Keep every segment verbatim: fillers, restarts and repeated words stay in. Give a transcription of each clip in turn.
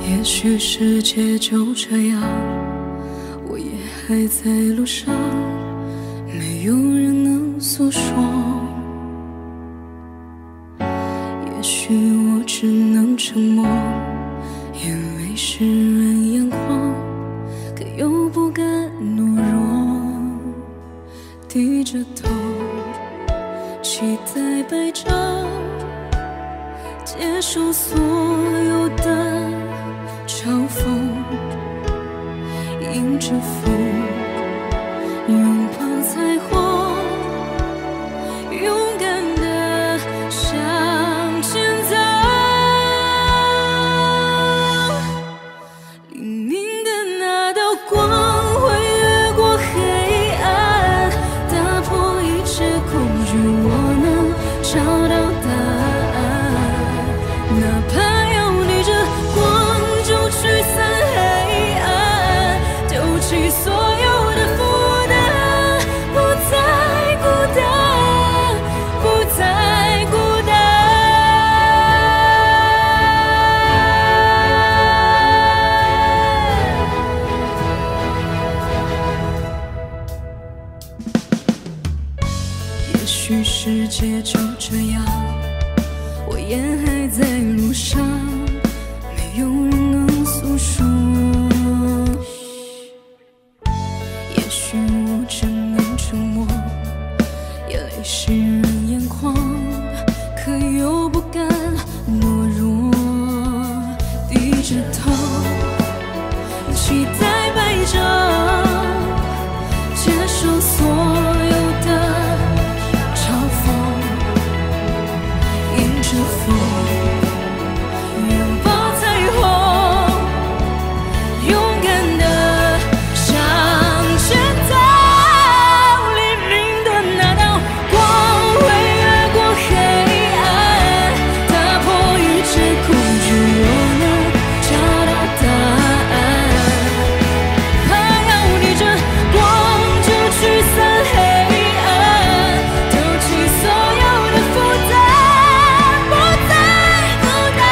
也许世界就这样，我也还在路上，没有人能诉说。也许我只能沉默，眼泪湿润眼眶，可又不敢懦弱，低着头，期待白昼，接受所有的嘲讽，迎着风，拥抱彩虹，勇敢地向前走。黎明的那道光会越过黑暗，打破一切恐惧，我能找到答案。哪怕要逆着光就驱散黑暗，丢弃所有的负担，不再孤单，不再孤单。也许世界就这样，我也还在路上，没有人能诉说。也许我只能沉默，眼泪湿润眼眶，可又不敢懦弱，低着头，期待白昼，接受所有的嘲讽，迎着风，拥抱彩虹，勇敢地向前走。黎明的那道光会越过黑暗，打破一切恐惧，我能找到答案。怕要逆着光就驱散黑暗，丢弃所有的负担，不再孤单。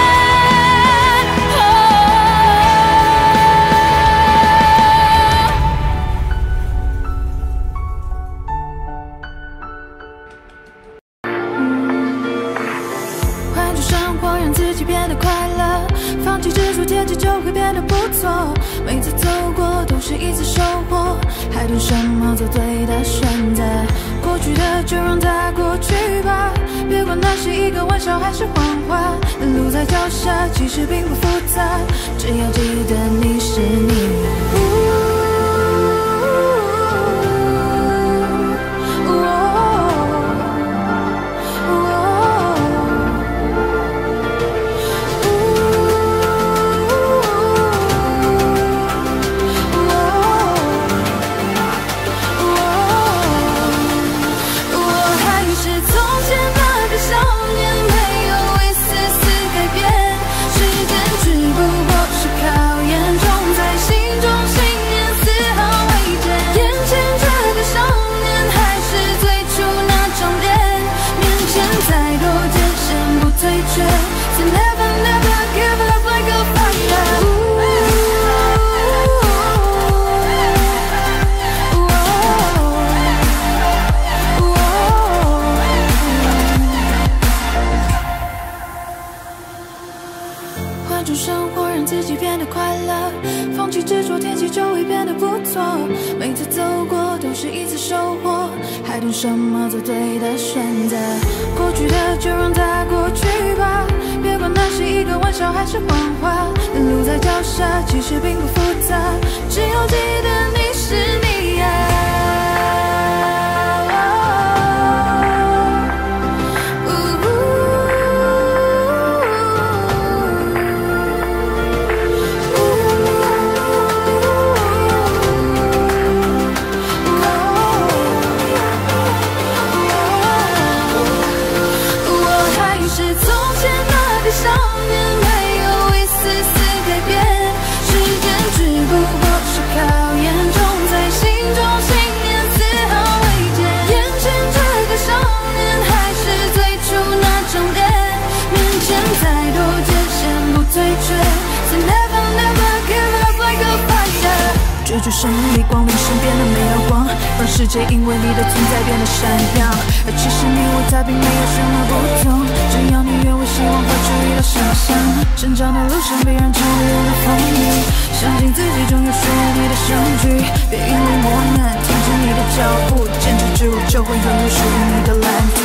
换种生活，让自己变得快乐，放弃执着，天气就会变得不错。每次走过都是一次收获，还等什么？做对的选择。过去的就让它过去吧，别管那是一个玩笑还是谎话。路在脚下，其实并不复杂，只要记得你是你。换种生活，让自己变得快乐，放弃执着，天气就会变得不错。每次走过都是一次收获，还等什么？做对的选择。过去的就让它过去吧，别管那是一个玩笑还是谎话。路在脚下，其实并不复杂，只要记得你是你呀。再多艰险不退却。 就生力光临身边的没有光，让世界因为你的存在变得闪亮。而其实你我他并没有什么不同，只要你愿为希望和注意到想象。成长的路上必然经历了风雨，相信自己终有属于你的相聚。别因为磨难停止你的脚步，坚持之路就会拥有属于你的蓝图。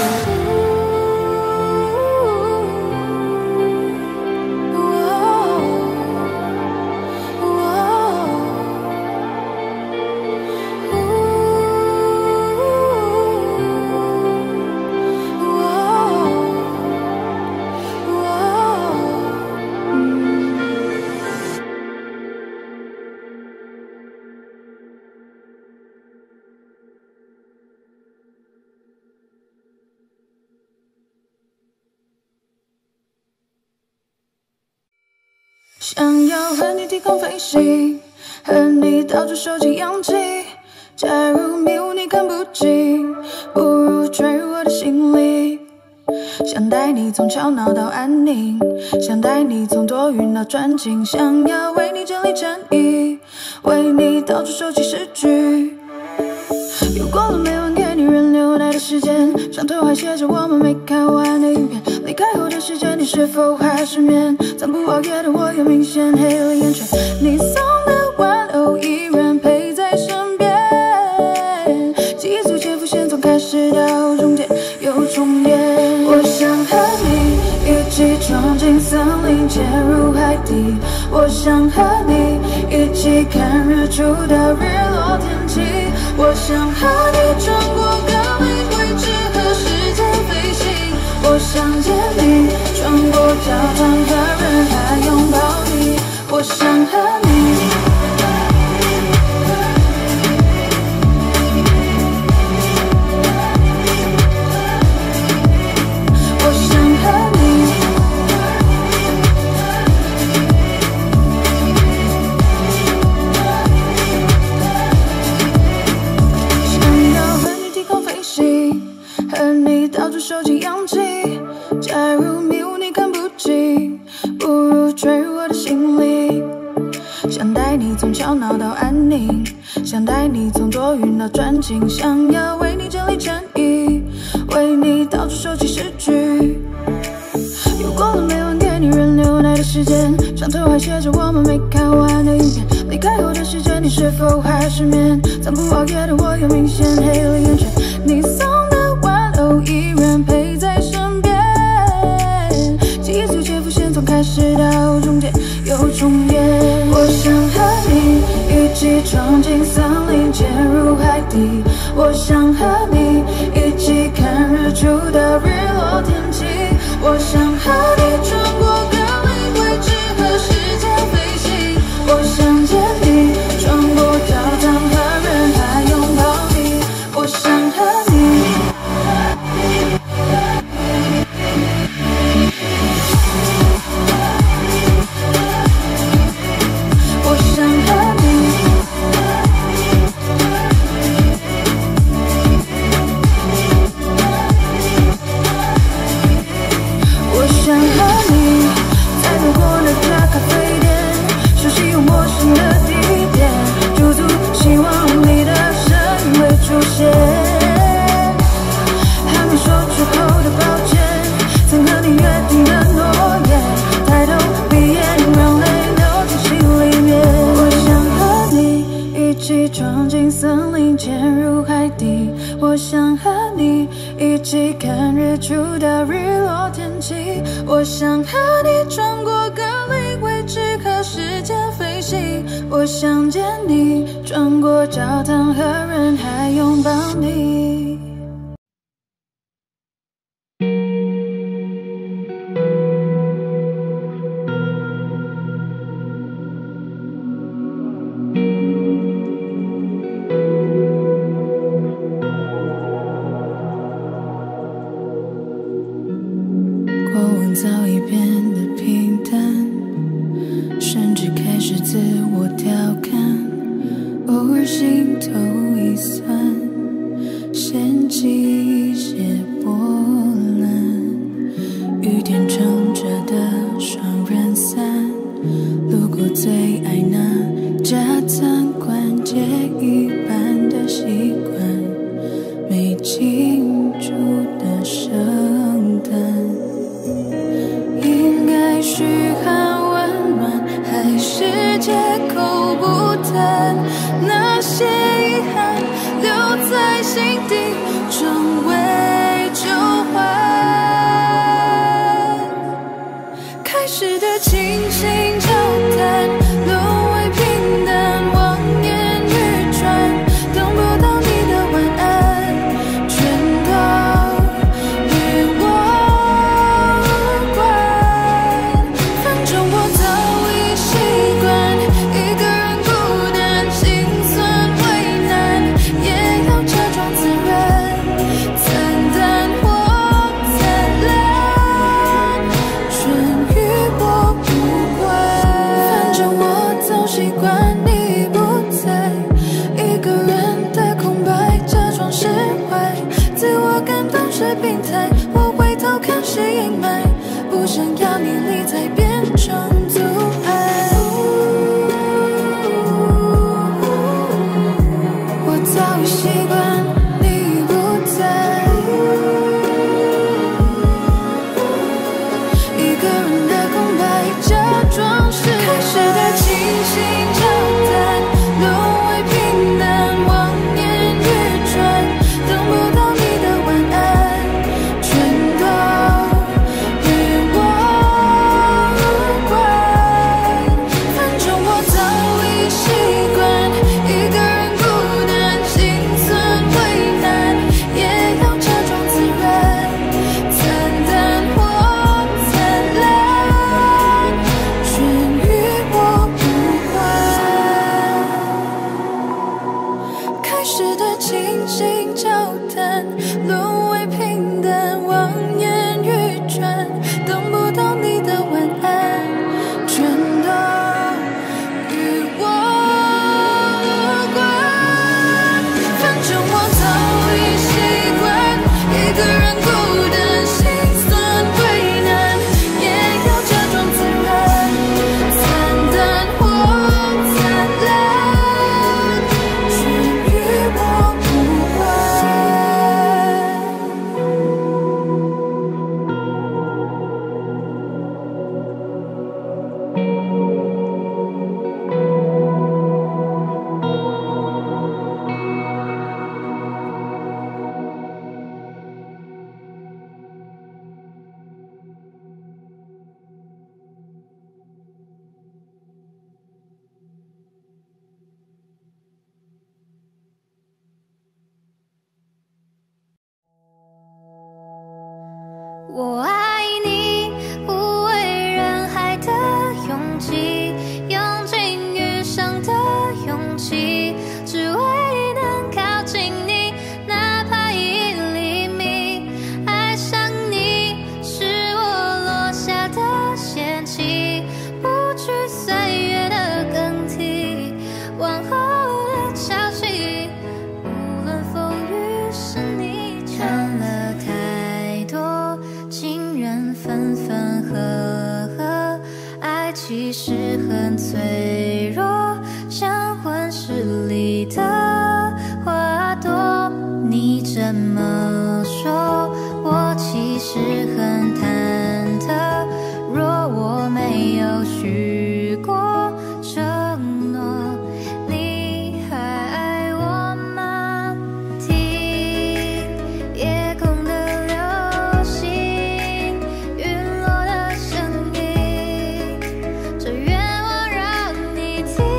想要和你低空飞行，和你到处收集氧气。假如迷雾你看不清，不如坠入我的心里。想带你从吵闹到安宁，想带你从多云到专情。想要为你整理衬衣，为你到处收集诗句。又过了每晚给你人流奶的时间，床头还写着我们没看完的影片。离开后的时间，你是否还失眠？暂不熬夜的我又明显黑了眼圈。你送的玩偶依然陪在身边，记忆组潜伏线从开始到终点又重演。我想和你一起闯进森林，潜入海底。我想和你一起看日出到日落天气。我想和你穿过各类位置和时间飞行。我想见你，穿过教堂和人海拥抱你。我想和你。收集氧气，假如迷雾你看不清，不如坠入我的心里。想带你从吵闹到安宁，想带你从多云到专情。想要为你整理衬衣，为你到处收集诗句。又过了每晚给你人流奶的时间，床头还写着我们没看完的影片。离开后的时间，你是否还失眠？暂不熬夜的我又明显黑了眼圈。你送的玩偶依然陪在身边，记忆组潜伏线从开始到终点又重演。我想和你一起闯进森林，潜入海底。我想和你一起看日出到日落天气。我想和你穿过各类位置和时间飞行。我想见你，穿过教堂和人海拥抱你。我想和你。我想和你。我想和你，在路过那家咖啡店，熟悉又陌生的地点，驻足希望你的身影会出现。还没说出口的抱歉，曾和你约定的诺言，抬头闭眼让泪流进心里面。我想和你一起闯进森林，潜入海底。我想和你一起看日出到日落天气。我想和你穿过各类位置和时间飞行。我想见你，穿过教堂和人海拥抱你。过往早已变得平淡，甚至开始自我调侃，偶尔心头一酸，掀起一些波澜。雨天撑着的双人伞，路过最爱那家餐馆街嘘和温暖，还是借口不谈那些遗憾，留在心底，成为旧患。开始的轻轻交谈，沦为平淡，望眼欲穿，等不到你的晚安，全都与我无关。反正我早已习惯一个人孤单，心酸为难，也要假装自然，惨淡或灿烂，全与我无关。反正我早习惯你不在，一个人的空白，假装释怀，自我感动是病态，我回头看是阴霾，不想要你离开变成阻碍。我早已习惯你不在，一个人的空白，假装是开始的轻轻交谈，沦为平淡，望眼欲穿，等不到你的晚安，全都与我无关。反正我早已习惯一个人孤单，心酸为难，也要假装自然，惨淡或灿烂，全与我无关。开始的轻轻交谈，沦为平淡，望眼欲穿，等不到你的晚安，全都与我无关。反正我早已习惯一个人孤单，心酸为难，也要假装自然，惨淡或灿烂，全与我无关。 我爱你，无畏人海的勇气，用尽余生的勇气，只为能靠近你，哪怕一厘米。爱上你是我落下的仙气，不惧岁月的更替，往后的潮汐，无论风雨是你尝了太多。情人分分合合，爱其实很脆弱，像温室里的花朵。你这么说，我其实很忐忑。若我没有许过承诺，你还爱我吗？听夜空的流星，陨落的声音，这愿望让你听。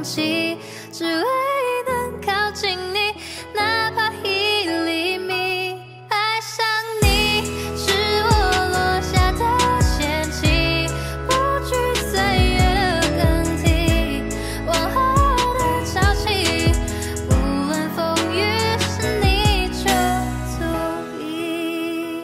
弃，只为能靠近你，哪怕一厘米。爱上你是我落下的陷阱，不惧岁月的更替，往后的潮起，无论风雨是你就足矣。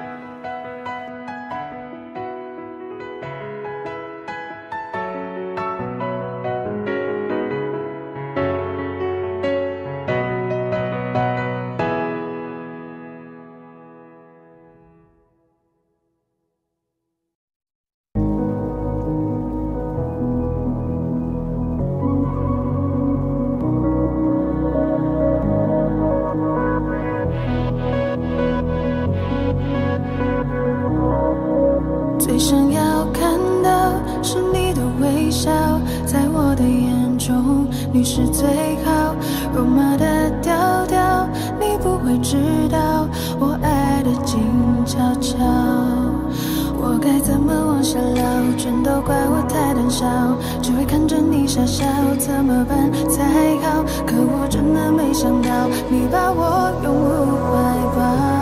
最想要看到是你的微笑，在我的眼中你是最好。肉麻的调调，你不会知道我爱的静悄悄。我该怎么往下聊？全都怪我太胆小，只会看着你傻笑，怎么办才好？可我真的没想到，你把我拥入怀抱。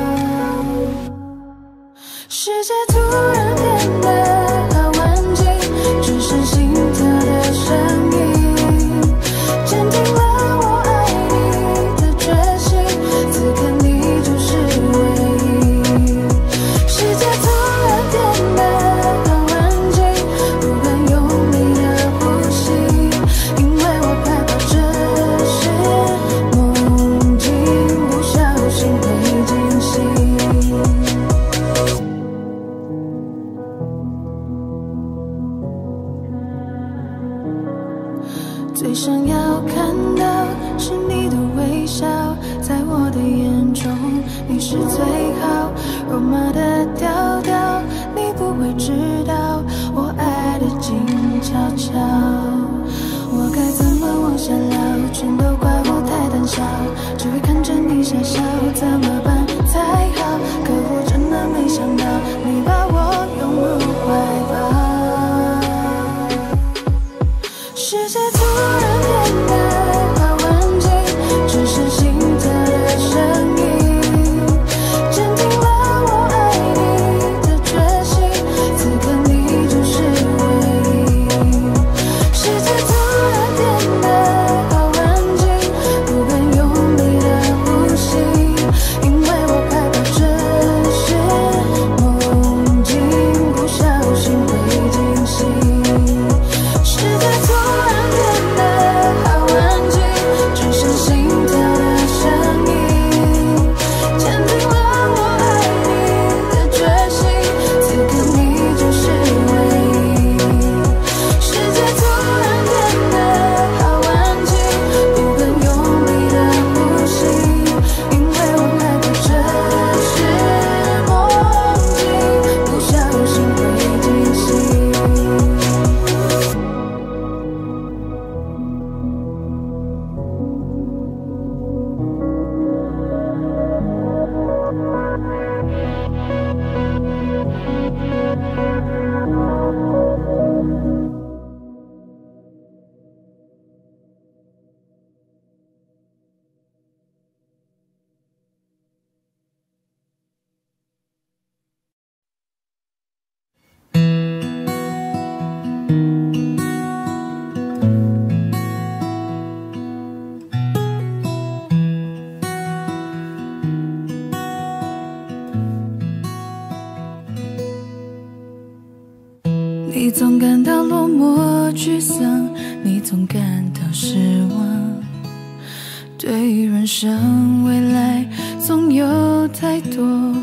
世界突然变得好安静，只剩心跳的声音，坚定了我爱你的决心，此刻你就是唯一。世界突然变得好安静，不敢用力的呼吸，因为我害怕这是梦境，不小心会惊醒。最想要看到是你的微笑，在我的眼中你是最好。肉麻的调调，你不会知道我爱的静悄悄。我该怎么往下聊？全都怪我太胆小，只会看着你傻笑，怎么办才好？可我真的没想到，你把我拥入怀抱。世界突然变得好安静，只剩心跳的声音，坚定了我爱你的决心，此刻你就是唯一。世界突然变得好安静，不敢用力的呼吸，因为我害怕这是梦境，不小心会惊醒。世界突然变得好安静，只剩心跳的声音，坚定了我爱你的决心，此刻你就是唯一。世界突然变得好安静，不敢用力的呼吸，因为我害怕这是梦境，不小心会惊醒。你总感到落寞沮丧，你总感到失望，对于人生未来总有太多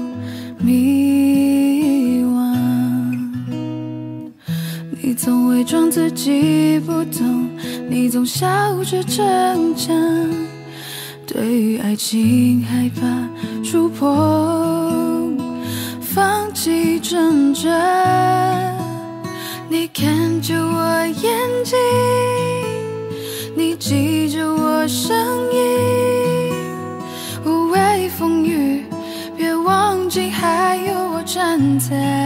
迷惘。你总伪装自己不懂，你总笑着逞强，对于爱情害怕触碰，放弃挣扎。你看着我眼睛，你记着我声音，无畏风雨，别忘记还有我站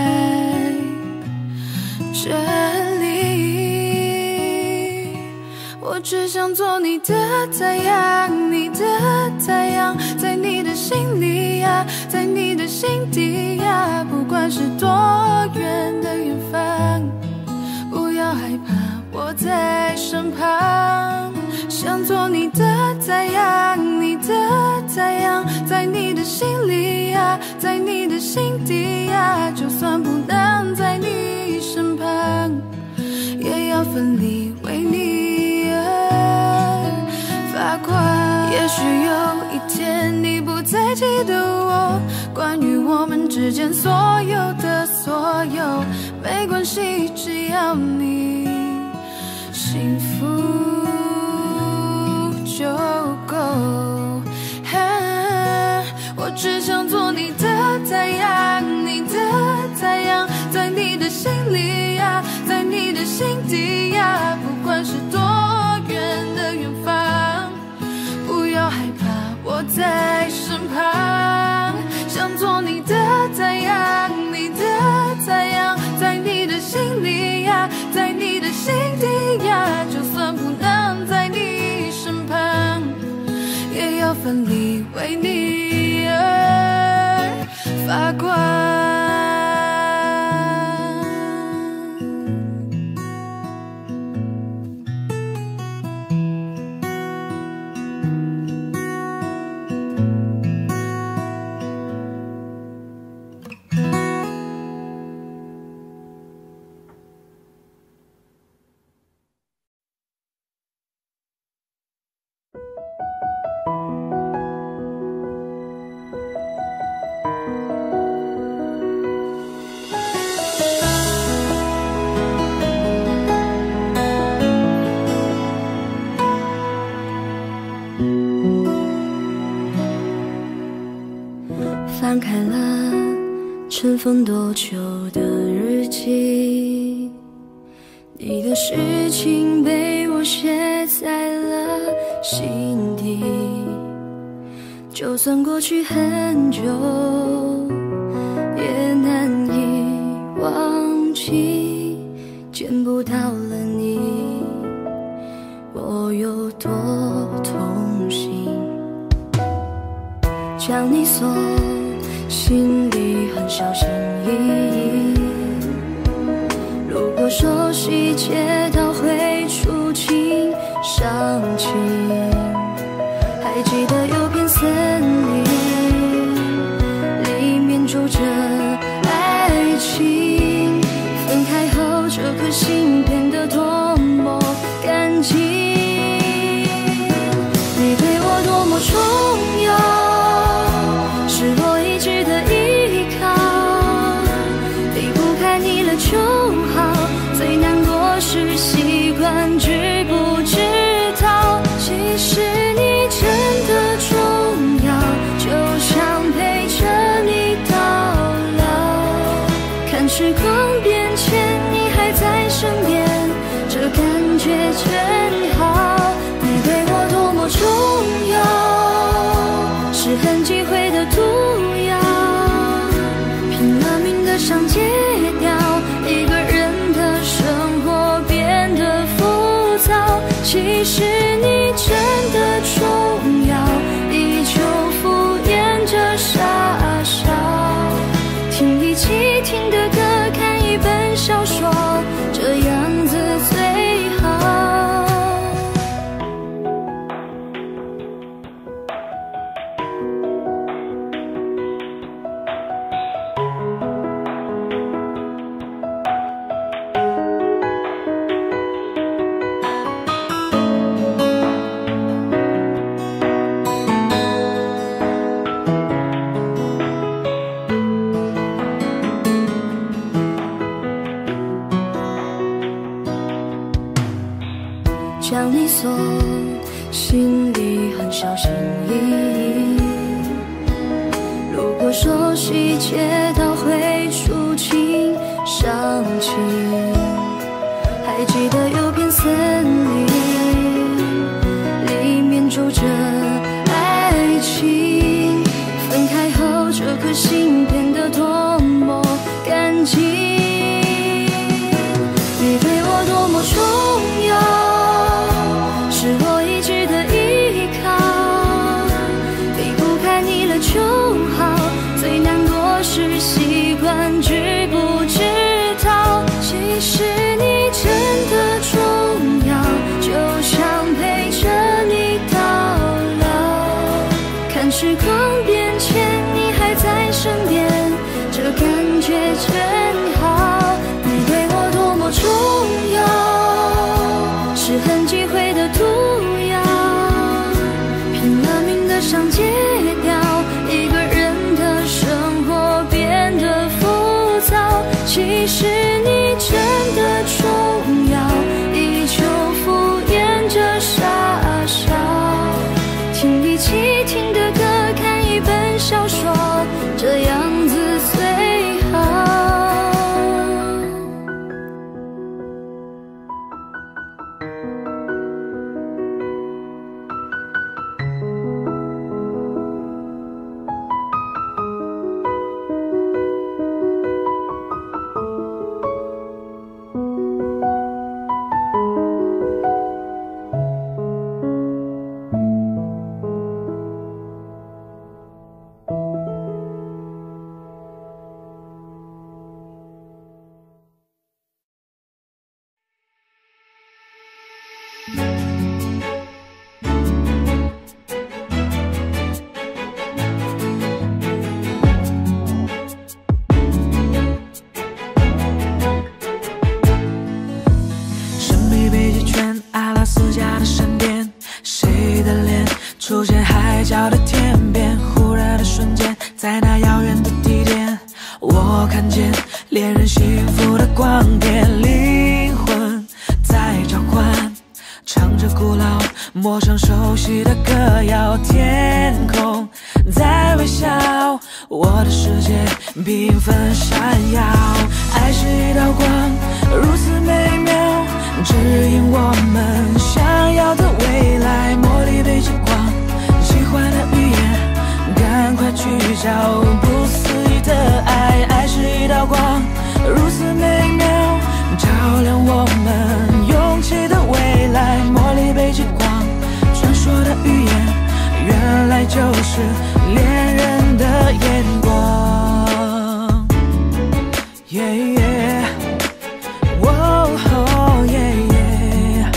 在这里。 只想做你的太阳，你的太阳，在你的心里呀，在你的心底呀，不管是多远的远方，不要害怕，我在身旁。想做你的太阳，你的太阳，在你的心里呀，在你的心底呀，就算不能在你身旁，也要奋力为你而发光。也许有一天你不再记得我，关于我们之间所有的所有，没关系，只要你幸福就够。我只想做你的太阳，你的太阳，在你的心里呀，在你的心底呀，不管是多远的远方，不要害怕，我在身旁。想做你的太阳，你的太阳，在你的心里呀，在你的心底呀，就算不能在你身旁，也要奋力为你而发光。 翻开了尘封多久的日记，你的事情被我写在了心底，就算过去很久也难以忘记，见不到了你我有多痛心，将你锁心里很小心翼翼，如果说细节都会触景伤情，还记得有片森林，里面住着爱情，分开后这颗心变得多么干净，你对我多么重要，是我一直的依靠，离不开你了就好，最难过是习惯知不知道，其实你真的重要，就想陪着你到老，看时光变迁你还在身边，这感觉真好，你对我多么重要，是很忌讳的毒药，拼了命的想戒掉，一个人的生活变得浮躁，其实你真的重要，依旧敷衍着傻笑，听一起听的歌，看一本小说，这样子最好。将你锁心里很小心翼翼，如果说细节都会触景伤情，还记得有片森林，里面住着爱情，分开后这颗心变得多么干净，你对我多么重要， 全好，你对我多么重要，是很忌讳的涂鸦，拼了命的想戒掉，一个人的生活变得浮躁。其实你真的重要，依旧敷衍着傻笑，听一起听的歌，看一本小说，这样子最好。 出现海角的天边，忽然的瞬间，在那遥远的地点，我看见恋人幸福的光点，灵魂在召唤，唱着古老陌生熟悉的歌谣，天空在微笑，我的世界缤纷闪耀，爱是一道光，如此美妙，指引我们想要的未来，茉莉被之光，喜欢的语言，赶快去找不思议的爱，爱是一道光，如此美妙，照亮我们勇气的未来，茉莉被之光，传说的语言，原来就是恋人的眼光。Yeah, yeah. Whoa, oh, yeah, yeah.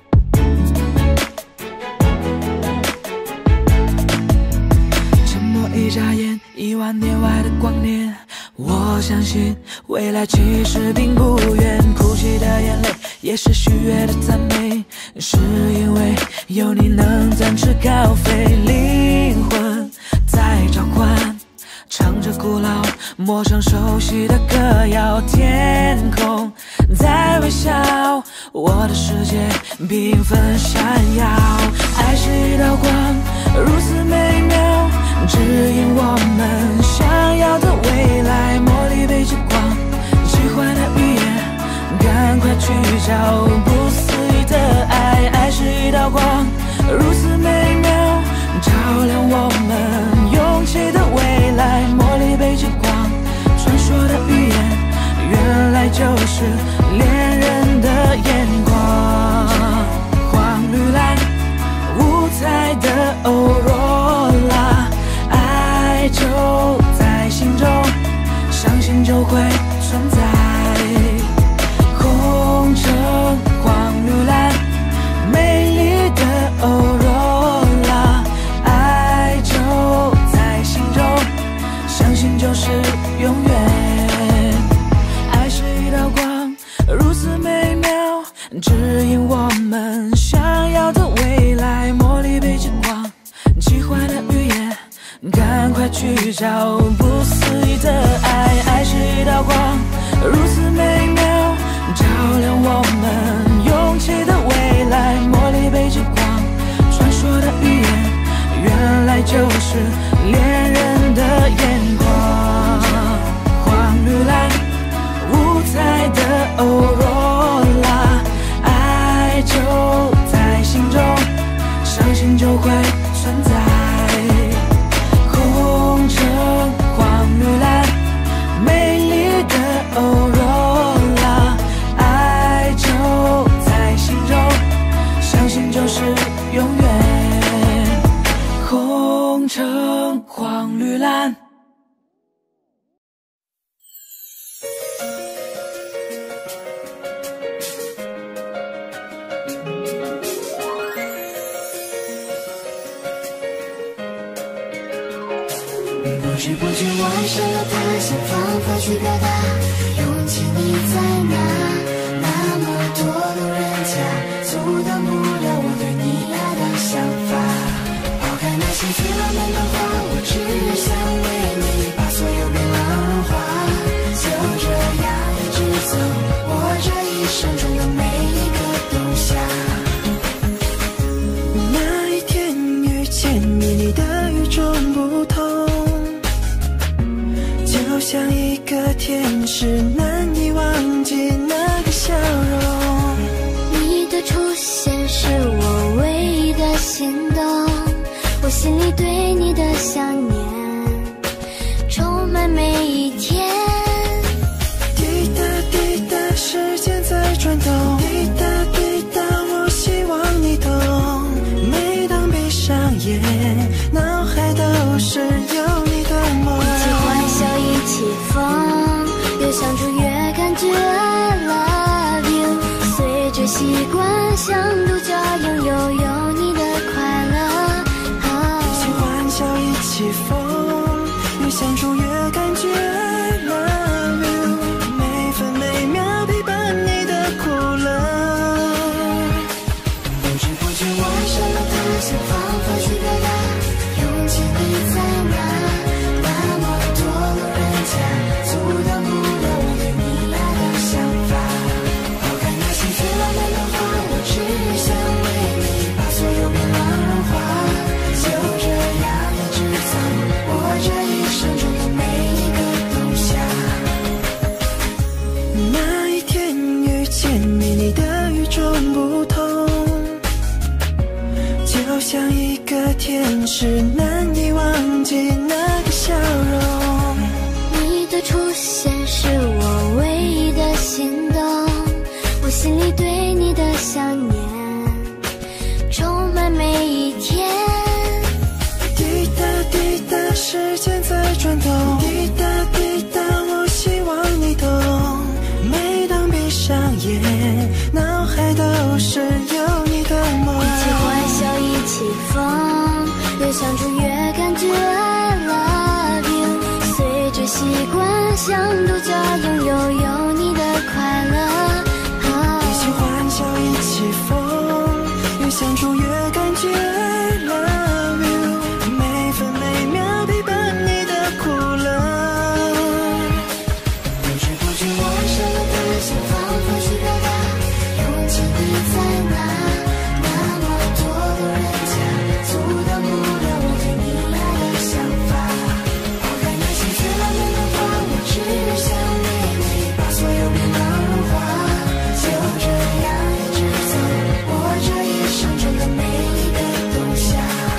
沉默一眨眼，一万年外的光年，我相信未来其实并不远，哭泣的眼泪也是喜悦的赞美，是因为有你能展翅高飞，灵魂在召唤，唱着古老陌生熟悉的歌谣，天空在微笑，我的世界缤纷闪耀，爱是一道光，如此美妙，指引我们想要的未来，茉莉被之光，喜欢的语言，赶快去找不思议的爱，爱是一道光，如此美妙，照亮我们勇气的未来，茉莉被之光，传说的语言，原来就是恋人的眼光，黄绿蓝五彩的欧若拉，爱就在心中，相信就会存在，红橙黄绿蓝，美丽的欧若拉，爱就在心中，相信就是永远，爱是一道光，如此美妙，指引我们想要的未来，茉莉被之光，奇幻的语言，赶快去找不思议的爱，爱是一道光，如此美妙，照亮我们勇气的未来，茉莉被之光，传说的语言，原来就是恋人的眼光，黄绿蓝五彩的欧若拉，爱就在心中，相信就会存在，红橙黄绿蓝，美丽的欧若拉，爱就在心中，相信就是永远，红橙黄绿蓝。 不知不觉我爱上了他，想方法去表达，勇气你在哪？那么多路人甲，阻挡不了我对你爱的想法。抛开那些最浪漫的话，我只想为你把所有变老融化。就这样一直走，我这一生中的每一个冬夏。 那一天遇见你，你的与众不同，就像一个天使，难以忘记那个笑容。 你的出现是我唯一的心动，我心里对你的想念充满每一天。 滴答滴答，时间在转动，滴答滴答，我希望你懂。每当闭上眼，脑海都是有你的梦。 一起欢笑，一起疯，越相处越感觉 I love you。随着习惯，像独角拥有有你的快乐。 一起欢笑，一起疯，越相处越感觉 I love you。每分每秒陪伴你的苦乐。 不知不觉我爱上了他，想方法去表达，勇气你在哪？那么多路人甲，阻挡不了我对你爱的想法。抛开那些最浪漫的话，我只想为你把所有变老融化。就这样一直走，我这一生中的每一个冬夏。 那一天遇见你，你的与众不同，就像一个天使，难以忘记那个笑容。 你的出现是我唯一的心动，我心里对你的想念充满每一天。 滴答滴答，时间在转动，滴答滴答，我希望你懂。每当闭上眼，脑海都是有你的梦。 一起欢笑，一起疯，越相处越感觉 I love you。随着习惯，像独角拥有有你的快乐。 一起欢笑，一起疯，越相处越感觉 I love you。每分每秒陪伴你的苦乐。 不知不觉我爱上了他，想方法去表达，勇气你在哪？那么多路人甲，阻挡不了我对你爱的想法。抛开那些最浪漫的话，我只想为你把所有变老融化。就这样一直走，我这一生中的每一个冬夏。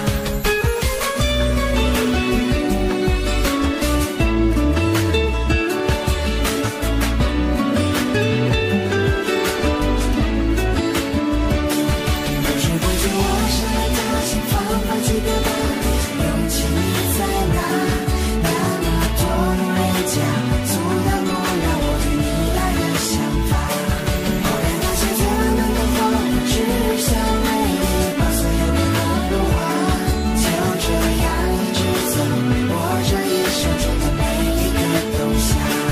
不知不觉我爱上了他，想方法去表达，勇气你在哪？那么多路人甲，阻挡不了我对你爱的想法。抛开那些最浪漫的话，我只想为你把所有变老融化。就这样一直走，我这一生中的每一个冬夏。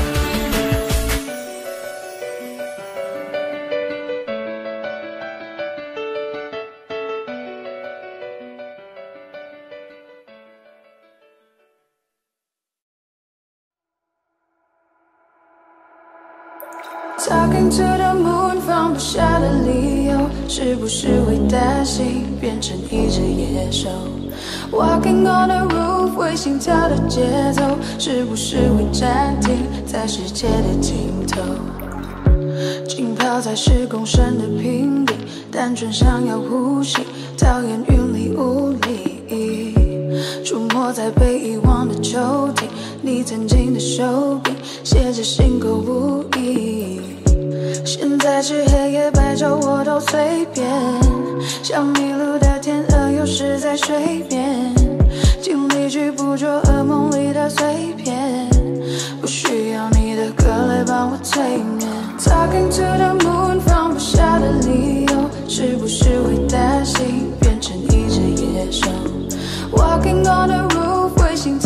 Talking to the moon， 放不下的理由，是不是会担心变成一只野兽 ？Walking on the roof， 为心跳的节奏，是不是会暂停在世界的尽头？浸泡在十公升的瓶底，单纯想要呼吸，讨厌云里雾里。出没在被遗忘的抽屉，你曾经的手柄写着心口不一。现在是黑夜白昼我都随便，像迷路的天鹅有时在水边，尽力去捕捉噩梦里的碎片，不需要你的歌来帮我催眠。Talking to the moon， 放不下的理由，是不是会担心变成一只野兽？ Walking on the roof， 为心跳的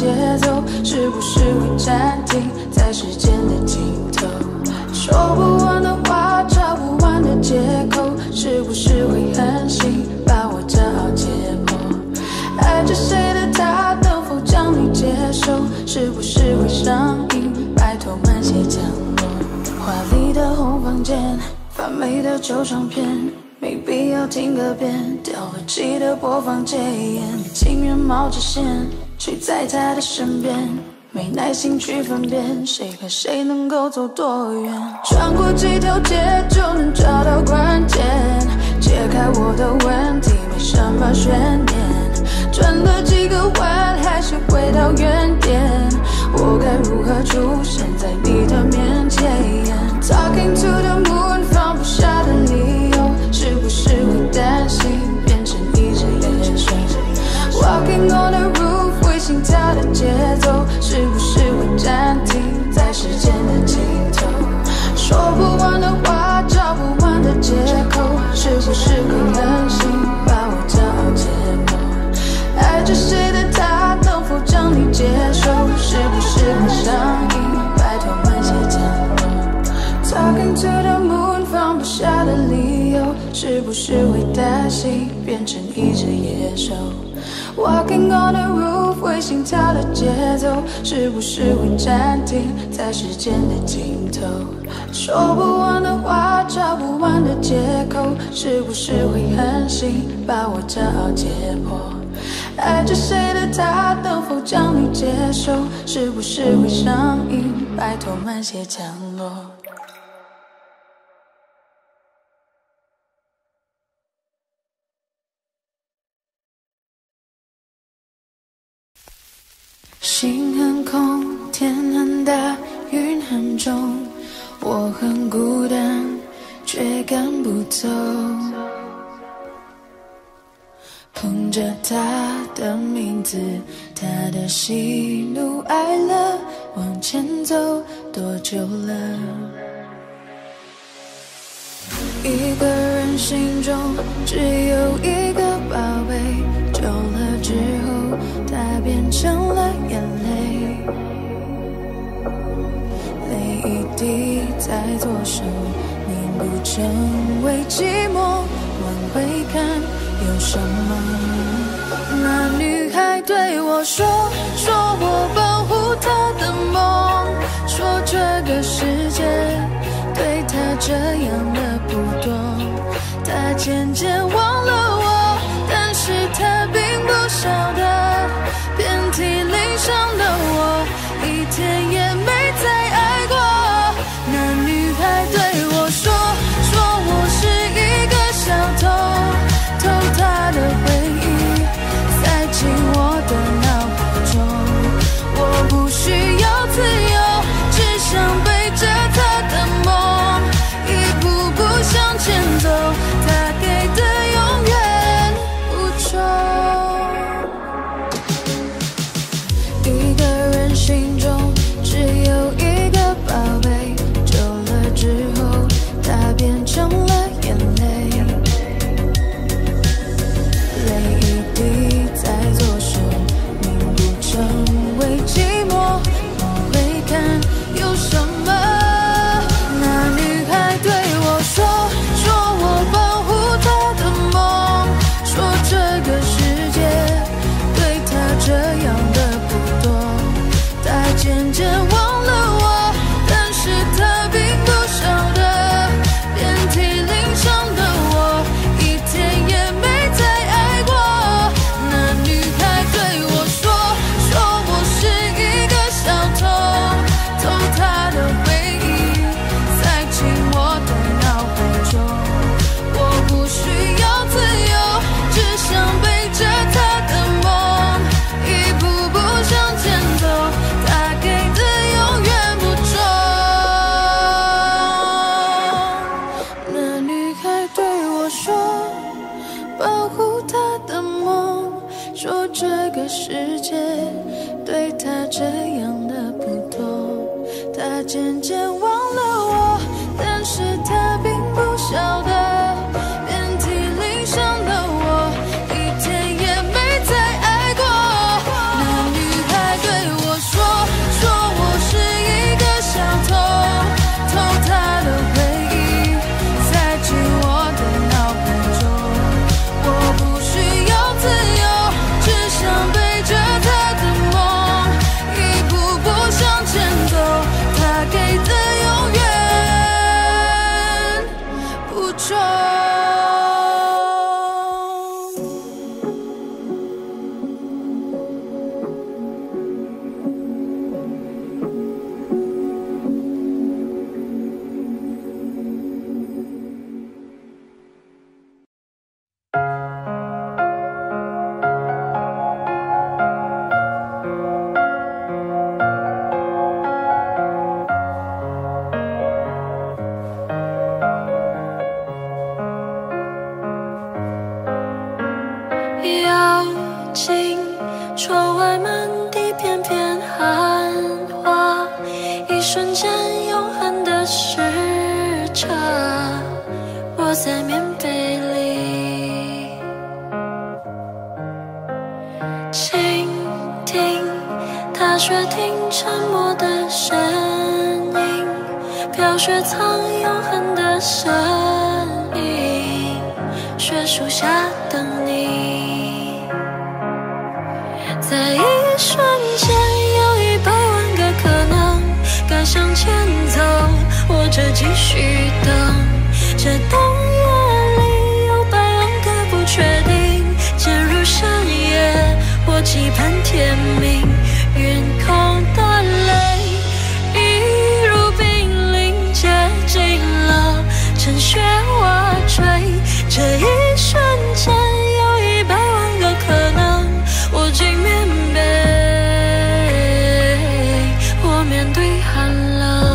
节奏，是不是会暂停在时间的尽头？说不完的话，找不完的借口，是不是会狠心把我骄傲解剖？爱着谁的他，能否将你接受？是不是会上瘾，拜托慢些降落？华丽的红房间，发霉的旧唱片，没必要听个遍，掉了记得播放戒烟，情愿冒着险睡在他的身边，没耐心去分辨谁和谁能够走多远。穿过几条街就能找到关键，解开我的问题没什么悬念，转了几个弯还是回到原点，我该如何出现在你的面前？ Talking to the moon， 放不下的理由，是不是会担心变成一只野兽？ Walking on the roof， 会心跳的节奏，是不是会暂停在时间的尽头？说不完的话，找不完的借口，是不是会狠心把我骄傲解剖？爱着谁的他，能否将你接受？是不是会上瘾？拜托慢些降落。Talking to the moon， 放不下的理由，是不是会担心变成一只野兽？ Walking on the roof， 会心跳的节奏，是不是会暂停在时间的尽头？说不完的话，找不完的借口，是不是会狠心把我骄傲解剖？爱着谁的他，能否将你接受？是不是会上瘾？拜托慢些降落。 心很空，天很大，云很重，我很孤单，却赶不走。捧着他的名字，他的喜怒哀乐，往前走多久了？一个人心中只有一个宝贝，久了之后，它变成了眼泪，泪一滴在左手，凝固成为寂寞。往回看，有什么？那女孩对我说，说我保护她的梦，说这个世界对她这样的不多，她渐渐忘了我，但是她并不晓得，遍体鳞伤的我，一天也没再爱过。那女孩对我说，说我是一个小偷，偷她的回忆，塞进我的脑海中。我不需要自由，只想背着她的梦，一步步向前走，她给的永远不重。一个人心中只有一个宝贝，久了之后，它变成了眼泪，泪一滴在左手，凝固成为寂寞。往回看，有什么？那女孩对我说，说我保护她的梦，说这个世界对她这样的不多，她渐渐忘了我，但是她并不晓得，遍体鳞伤的我，一天也没再爱过。那女孩对我说，说我是一个小偷，偷她的回忆，塞进我的脑海中。我不需要自由，只想背着她的梦，一步步向前走，她给的永远不重。那女孩对我说，保护她的梦，说这个世界对她这样的不多，她渐渐忘了我，但是她并不晓得，遍体鳞伤的我，一天也没再爱过。那女孩对听沉默的声音，飘雪藏永恒的身影，雪树下等你。在一瞬间，有一百万个可能，该向前走，或者继续等。这冬夜里有百万个不确定，渐入深夜，我期盼天明。云空的泪一如冰凌，接近了趁雪瓦坠。这一瞬间，有一百万个可能，我竟面背，我面对寒冷。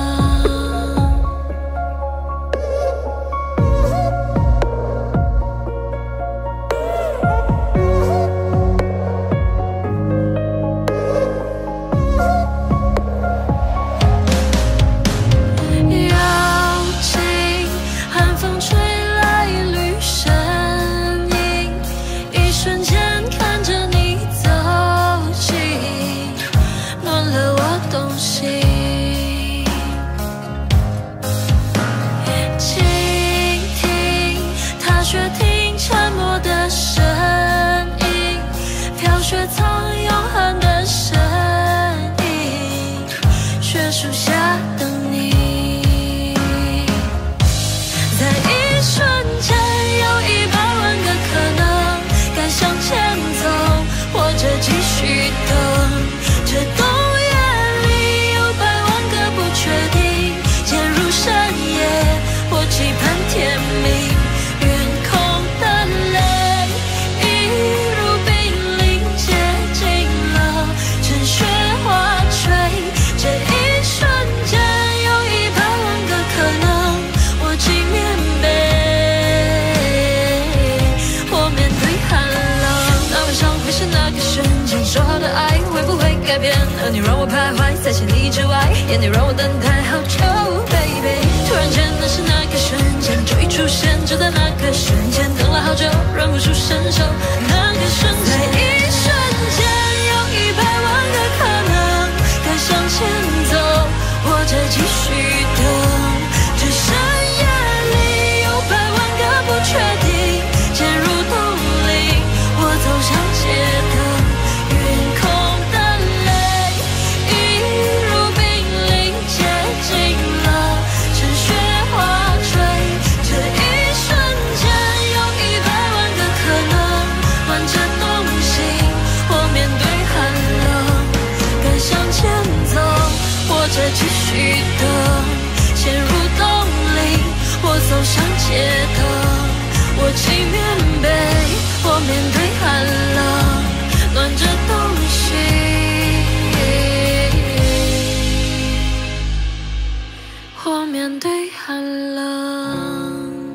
你让我徘徊在千里之外，眼你让我等待好久 ，baby。突然间，那是那个瞬间，就一出现，就在那个瞬间，等了好久，忍不住伸手，那个瞬间，在一瞬间，有一百万个可能，该向前走，或者继续等。这深夜里，有百万个不确定，渐入冬令，我走向街灯。继续等，陷入冬令，我走向街头，我轻棉被，我面对寒冷，暖着东西，我面对寒冷。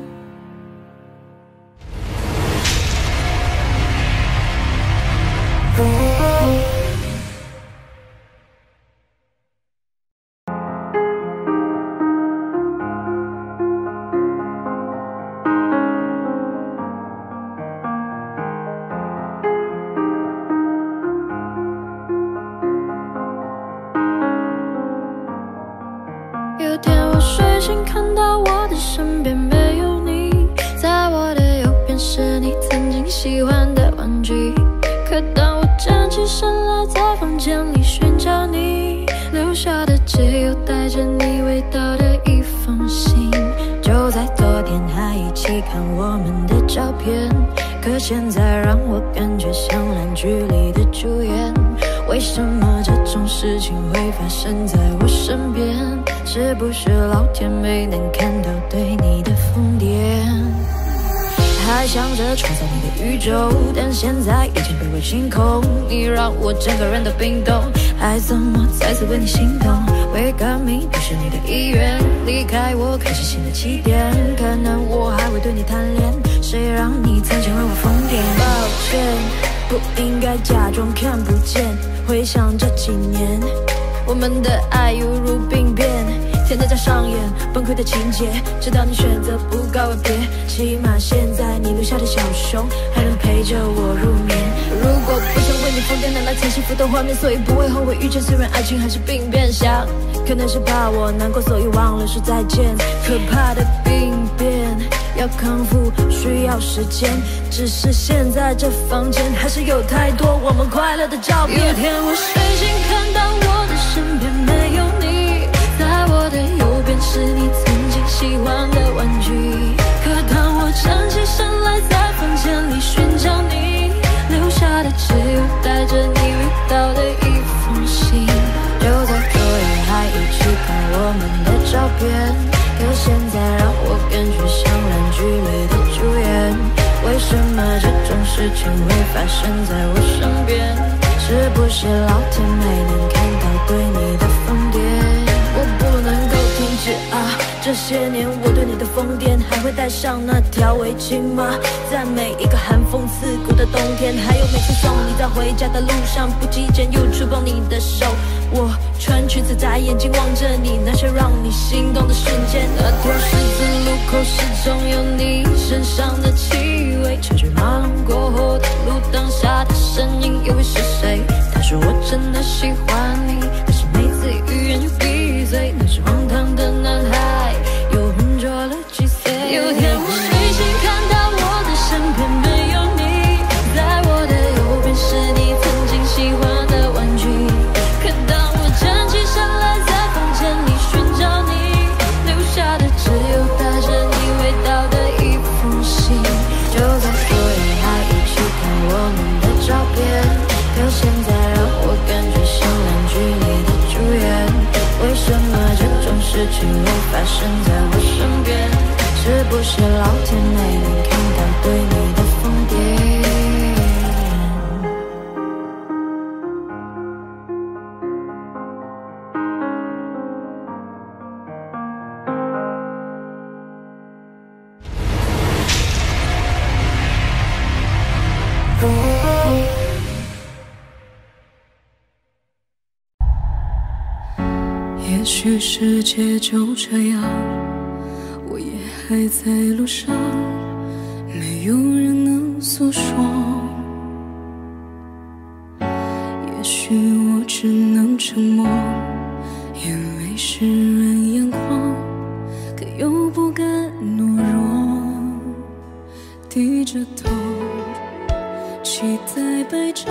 有天我睡醒，看到我的身边没有你，在我的右边是你曾经喜欢的玩具。可当我站起身来，在房间里寻找你留下的，只有带着你味道的一封信。就在昨天还一起看我们的照片，可现在让我感觉像烂剧里的主演。为什么这种事情会发生在我身边？是不是老天没能看到对你的疯癫？还想着创造你的宇宙，但现在已经被我清空。你让我整个人都冰冻，还怎么再次为你心动？为革命不是你的意愿，离开我开始新的起点。可能我还会对你贪恋，谁让你曾经为我疯癫？抱歉，不应该假装看不见。回想这几年，我们的爱犹如病变，天天在上演崩溃的情节，直到你选择不告而别。起码现在你留下的小熊还能陪着我入眠。如果不想为你你疯癫的那前幸福的画面，所以不会后悔遇见。虽然爱情还是病变，想可能是怕我难过，所以忘了说再见。可怕的病变要康复需要时间，只是现在这房间还是有太多我们快乐的照片。有天我睡醒看到我的身边没有你，在我的右边是你曾经喜欢的玩具。可当我站起身来在房间里寻找你，留下的只有带着你味道的一封信。就在昨夜还一起看我们的照片，可现在让我感觉像烂剧里的主演。为什么这种事情会发生在我身边？是不是老天没能看到对你的疯癫？我不能够停止啊！这些年我对你的疯癫，还会带上那条围巾吗？在每一个寒风刺骨的冬天，还有每次送你在回家的路上，不经意间又触碰你的手。我穿裙子在眼睛望着你，那些让你心动的瞬间。那条十字路口始终有你身上的气味，车水马龙过后的路灯下的身影又会是谁？他说我真的喜欢你，可是每次语言就闭嘴。那是荒唐的男孩又浑浊了几岁。有天我睡醒看到我的身边没有你，在我的右边是你曾经喜欢的玩具。可当我站起身来在房间里寻找你，留下的只有带着你味道的一封信。就在昨夜还一起看我们的照片，可现在让我感觉像烂剧里的主演。为什么这种事情会发生在我身边？是不是老天没能看到对你的疯癫？ 也许世界就这样，我也还在路上，没有人能诉说。也许我只能沉默，因为世人眼光，可又不敢懦弱。低着头，期待白昼，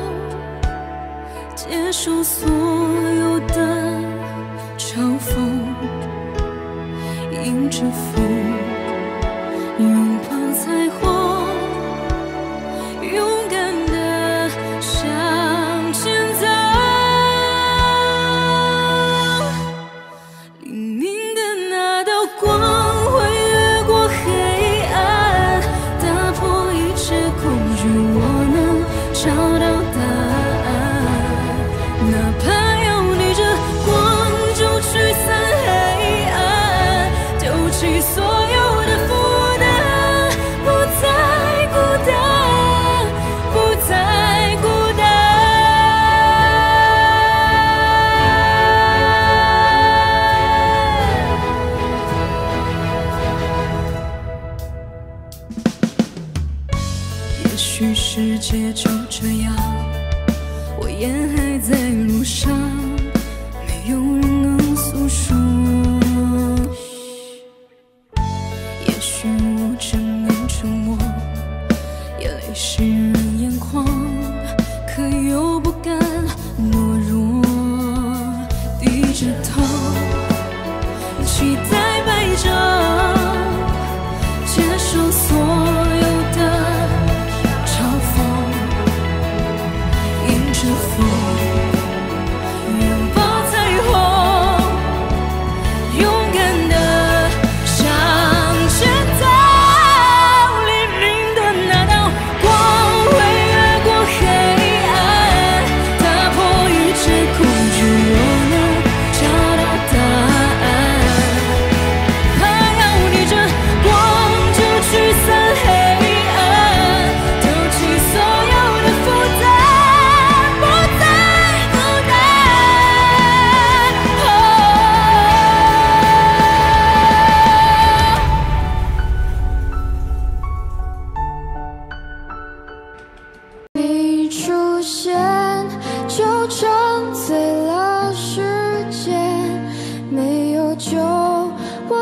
接受所有的嘲讽，迎着风，拥抱彩虹，勇敢地向前走。黎明的那道光会越过黑暗，打破一切恐惧，我能找到答案。哪怕要逆着光就驱散黑暗，丢弃所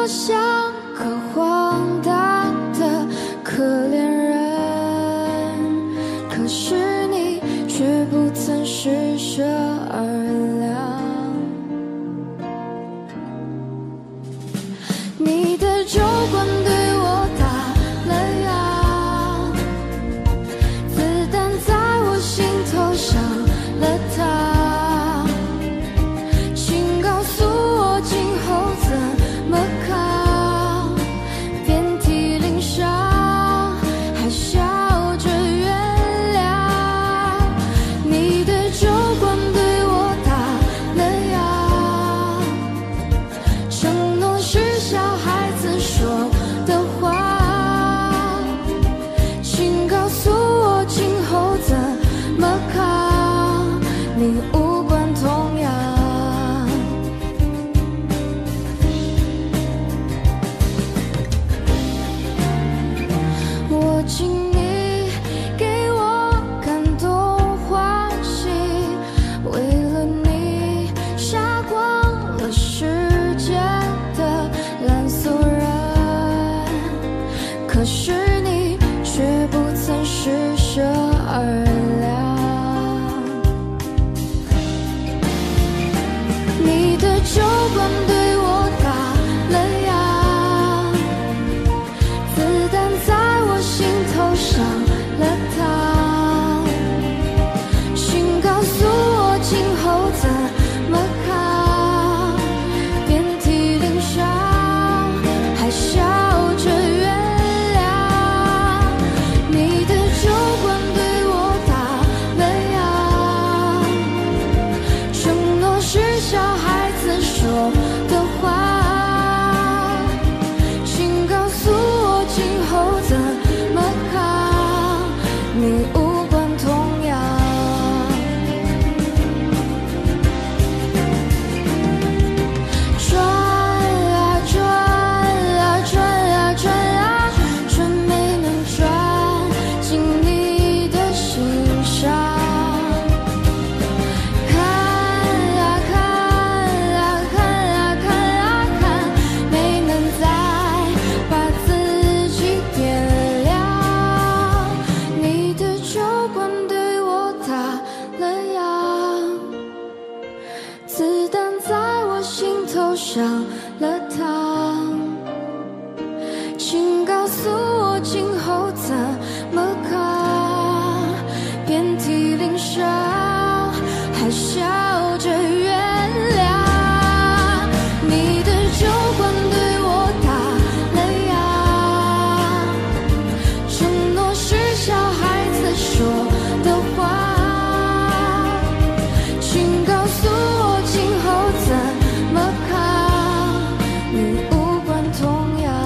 我像个荒诞的可怜人，可是你却不曾施舍而量。你的酒馆对我打了烊，子弹在我心头上了膛，请告诉我今后怎么扛，遍体鳞伤还笑着原谅。你的酒馆对我打了烊，承诺是小孩子说的话，请告诉我今后怎么扛，你无关痛痒。我敬你给我感动欢喜，为了你杀光了世界的烂俗人，可是你却不曾施舍而量。你的酒馆对我打了烊，子弹在我心头上了膛，请告诉我今后怎么扛，遍体鳞伤还笑着原谅。你的酒馆对我打了烊，承诺是小孩子说的话，请告诉我今后怎么扛，你无关痛痒。转啊转啊转啊转啊转，没能转进你的心上。看啊看啊看啊看啊看，没能再把自己点亮。你的酒馆对我打了烊，子弹在我心头上了膛，请告诉我今后怎么扛，遍体鳞伤还笑着原谅。你的酒馆对我打了烊，承诺是小孩子说的话，请告诉我今后怎么扛，你无关痛痒。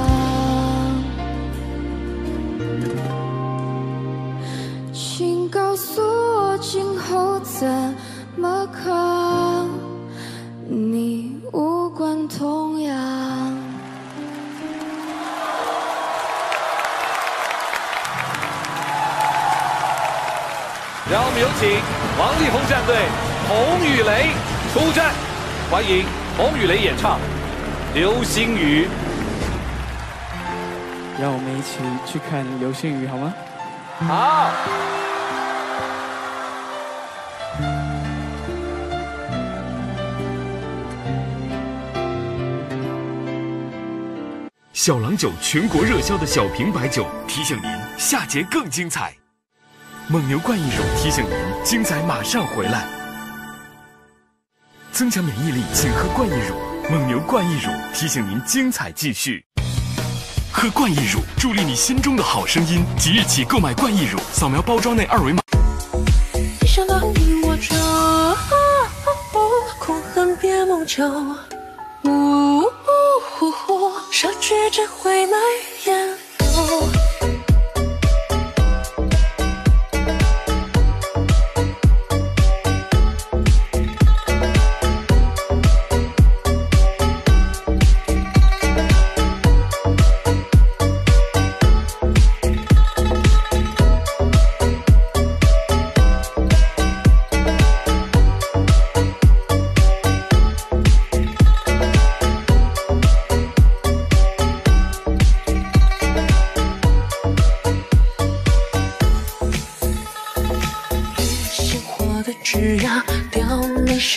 请告诉我今后怎么扛，你无关痛痒。 让我们有请王力宏战队洪雨雷出战，欢迎洪雨雷演唱《流星雨》。 让我们一起去看流星雨好吗？ 好。 小郎酒全国热销的小瓶白酒提醒您，下节更精彩。蒙牛冠益乳提醒您，精彩马上回来。增强免疫力，请喝冠益乳。蒙牛冠益乳提醒您，精彩继续。喝冠益乳，助力你心中的好声音。即日起购买冠益乳，扫描包装内二维码。 一想到你我就空恨别梦久，呜呼呼，失去只会蔓延。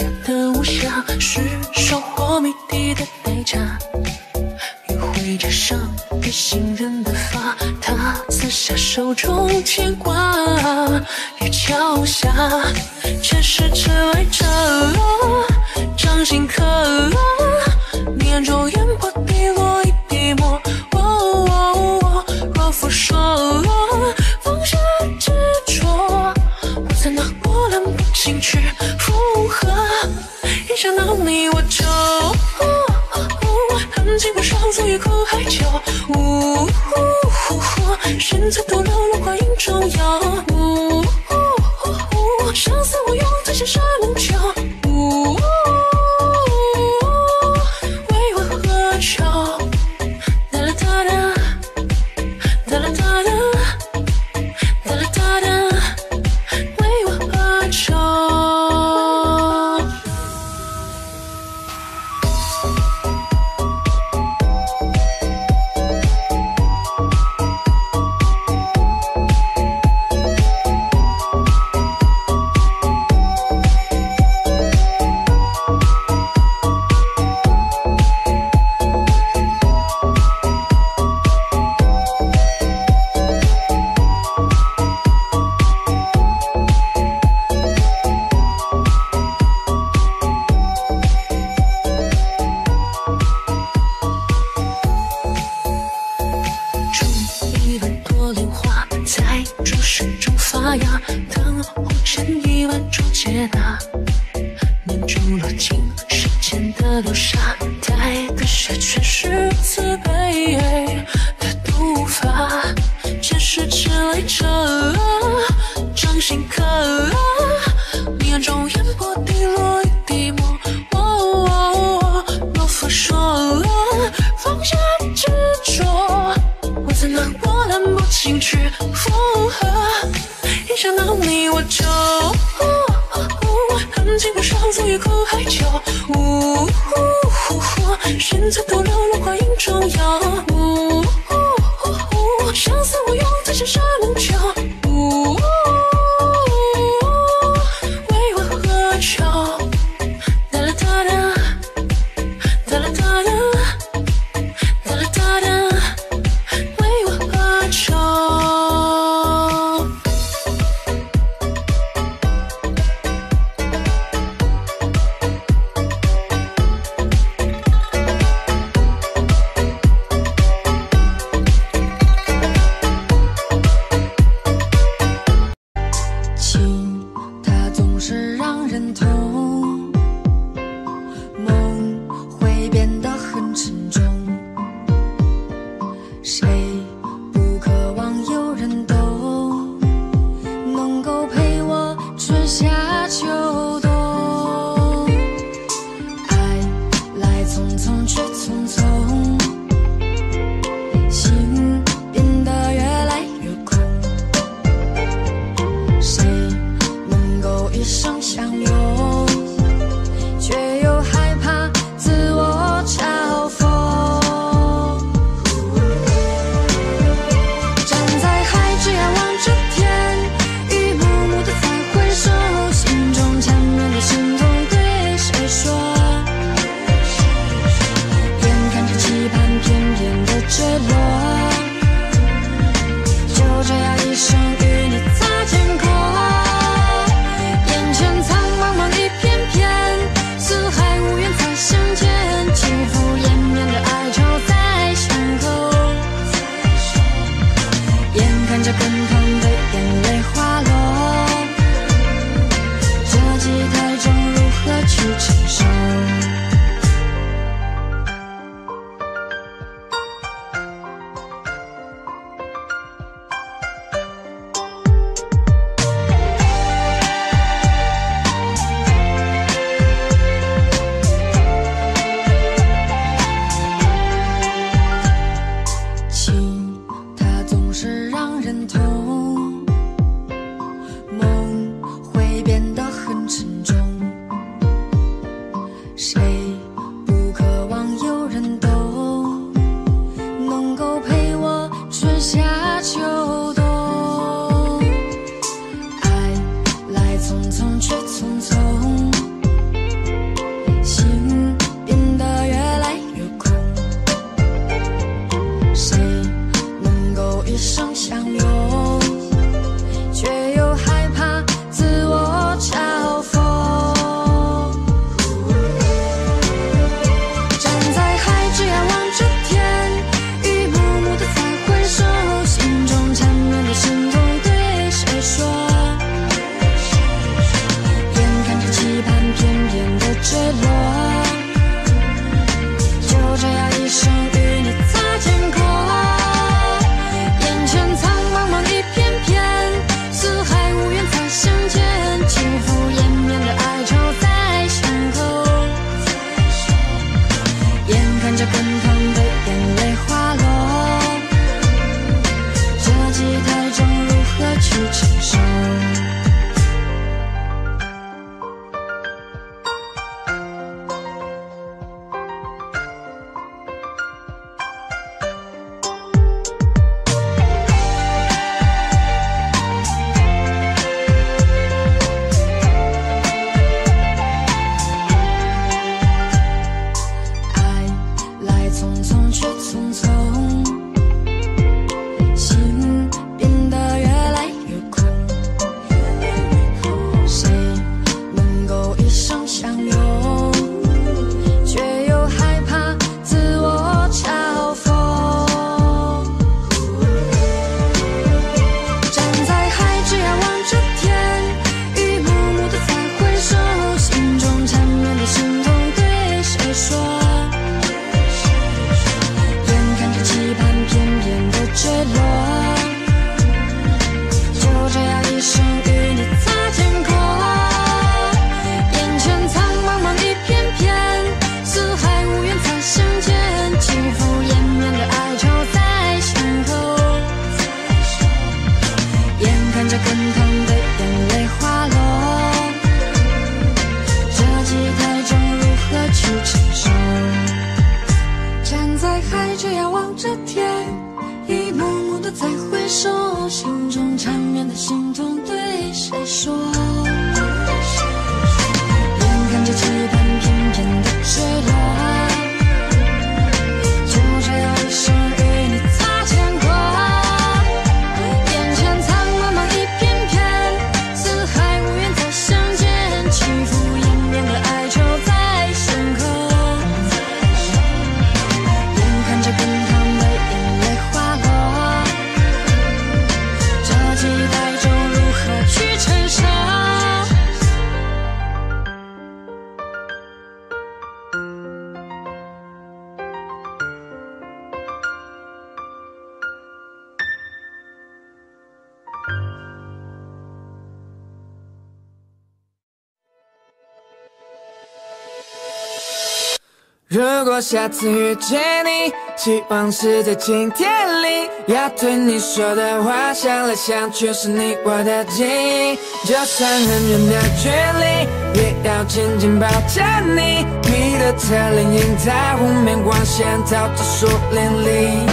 下的无暇，是收获谜底的代价。约会街上给行人的发，他撕下手中牵挂。月桥下，前世只为这，掌心刻，你眼中烟波滴落一滴墨。哦哦哦，若佛说放下执着，我在那波澜不惊去附和，一想到你我就。恨情不上，足以苦海久。呜呼呼，身在逗留落花影中摇。呜呼呼，相思我用最现实能救。呜为我何求？哒啦哒哒，哒啦哒哒，哒啦哒哒，为我何求？ 匆匆却匆匆， 如果下次遇见你，希望是在晴天里，要对你说的话想来想去是你我的记忆，就算很远的距离，也要紧紧抱着你。你的侧脸映在湖面光线，照着树林里。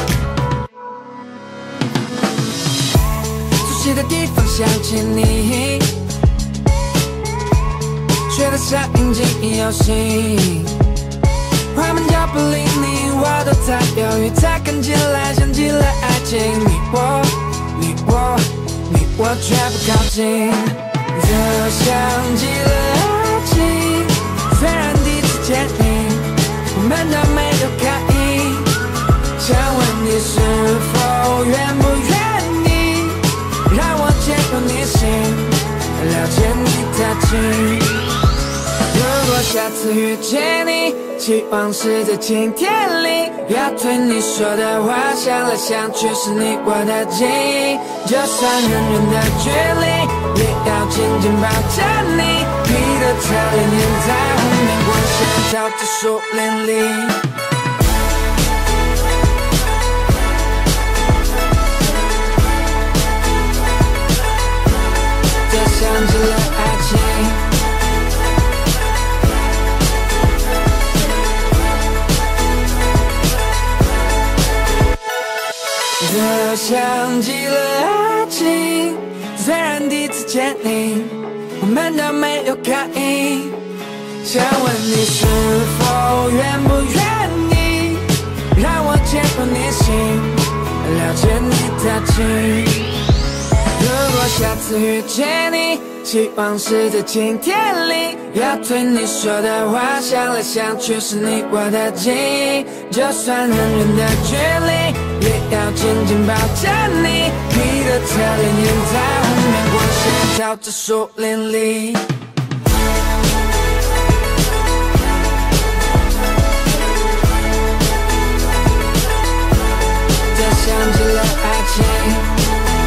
熟悉的地方想起你，觉得像引进游戏。快门脚步离你，我都在犹豫，才看起来像极了爱情。你我，你我，你我却不靠近，就像极了爱情。虽然第一次见你，我们都没有刻意，想问你是否愿不愿意，让我接入你心，了解你的情。如果下次遇见你，希望是在晴天里，要对你说的话想来想去是你我的记忆，就算很远的距离，也要紧紧抱着你。你的侧脸映在湖面光线，照着树林里。就像极了爱情。就像极了爱情，虽然第一次见你，我们都没有刻意，想问你是否愿不愿意，让我接入你心，了解你的情。如果下次遇见你，希望是在晴天里，要对你说的话想来想去是你我的记忆，就算很远的距离，也要紧紧抱着你。你的侧脸映在湖面光线，照着树林里。就像极了爱情。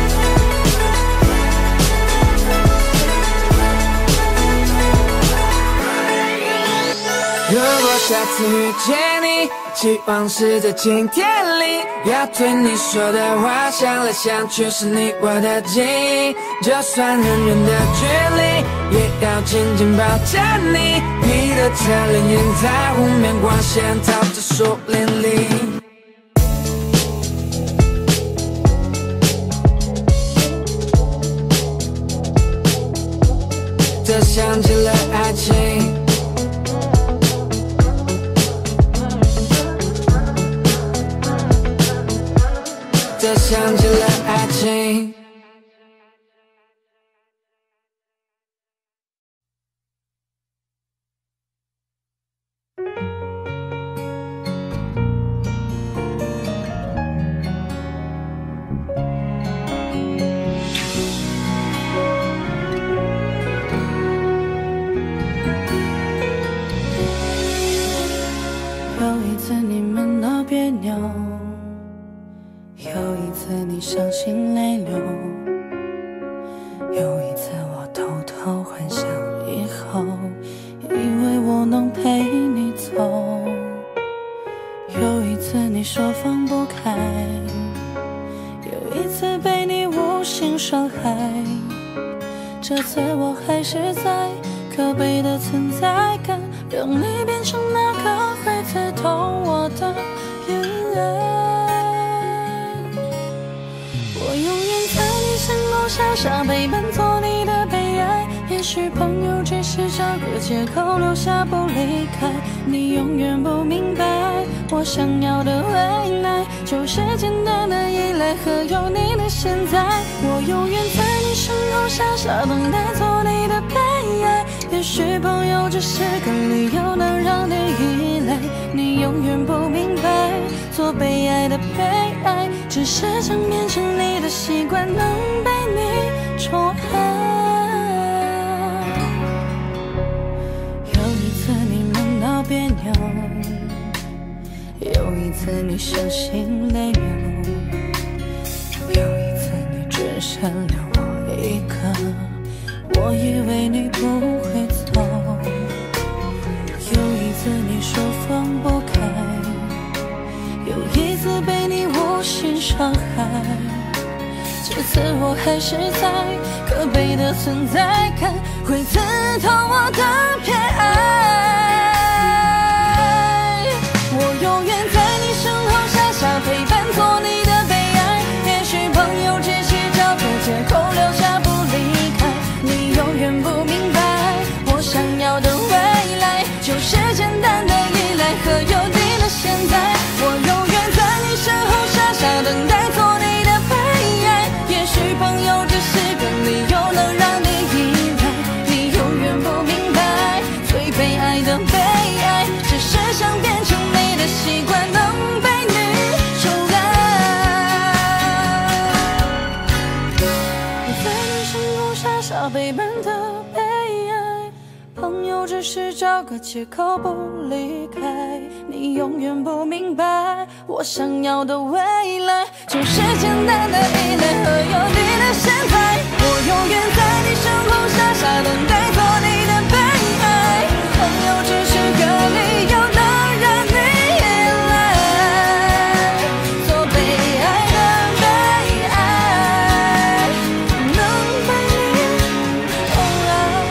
如果下次遇见你，希望是在晴天里，要对你说的话想来想去是你我的记忆，就算很远的距离，也要紧紧抱着你。你的侧脸映在湖面光线，照着树林里。就像极了爱情。就像极了爱情。 有一次你们闹别扭，有一次你伤心泪流，有一次我偷偷幻想以后，以为我能陪你走，有一次你说放不开，有一次被你无心伤害，这次我还是在可悲的存在感，让你变成那个会刺痛我的眼泪。我永远在你身后傻傻陪伴，做你的悲哀。也许朋友只是找个借口留下不离开，你永远不明白，我想要的未来就是简单的依赖和有你的现在。我永远在你身后傻傻等待，做你的悲哀。也许朋友只是个理由，能让你依赖，你永远不明白，做被爱的悲哀，只是想变成你的习惯，能被你宠爱。有一次你们闹别扭，有一次你伤心泪流，有一次你只剩了我一个，我以为你不会走，有一次你说放不开， 心伤害。这次我还是在可悲的存在感，会刺痛我的偏爱。我永远在你身后傻傻陪伴，做你的悲哀。也许朋友只是找个借口留下不离开，你永远不明白，我想要的未来就是简单的依赖和有敌的现在。我永远在你身后傻傻等待，做你的悲哀。也许朋友只是个理由能让你依赖，你永远不明白，最悲哀的悲哀只是想变成你的习惯，能被你宠爱。我在你身后傻傻陪伴的悲哀，朋友只是找个借口不离开，你永远不明白，我想要的未来就是简单的依赖和有敌的现在。我永远在你身后傻傻等待，做你的悲哀。朋友只是个理由能让你依赖，做被爱的悲爱，能被你宠爱。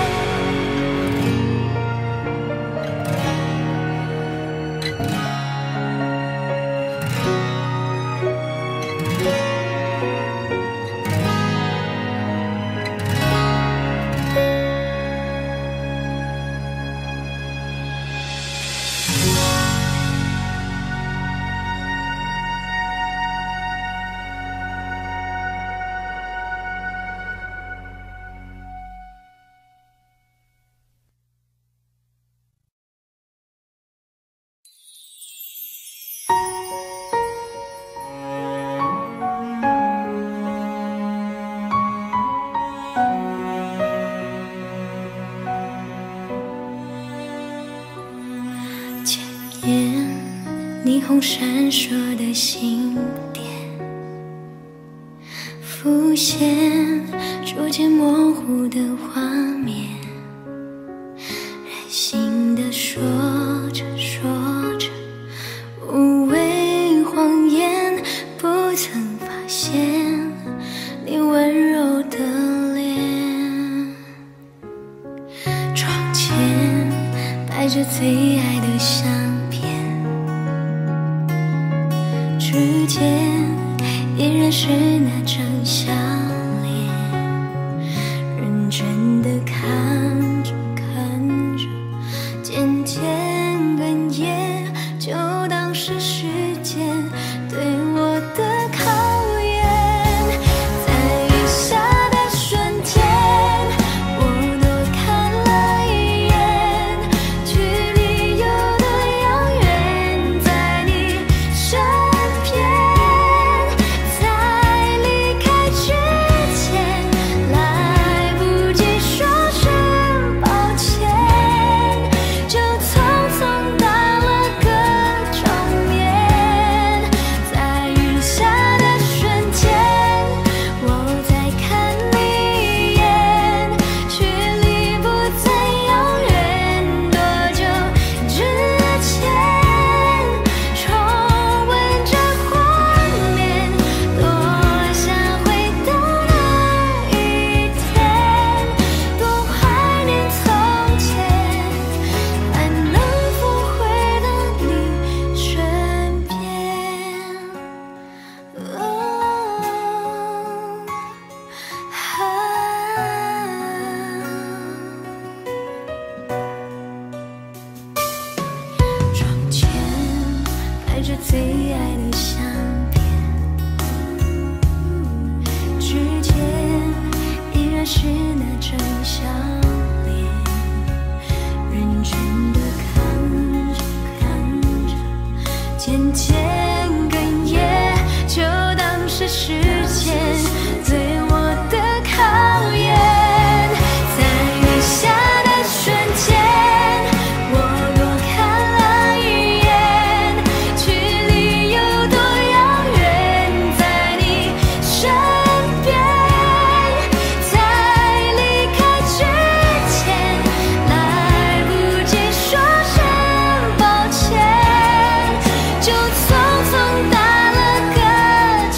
霓虹闪烁的星点浮现，逐渐模糊的画面，任性的说着说着，无谓谎言，不曾发现你温柔的脸。窗前摆着最爱的相片，指尖依然是那张笑脸，认真的看着看着，渐渐哽咽，就当是时间对我的考验。在雨下的瞬间，我多看了一眼，距离有多遥远，在你身边。在离开之前，来不及说声抱歉，就匆匆打了个照面。在雨下的瞬间，我再看你一眼，距离不再遥远，多久之前，重温这画面，多想回到那一天，多怀念从前，还能否回到你身边？窗前摆着最爱的相片，指尖依然是那张笑脸，认真的看着看着，渐渐哽咽，就当是时间对我的考验。在雨下的瞬间，我多看了一眼，距离有多遥远，在你身边。在离开之前，来不及说声抱歉，就匆匆打了个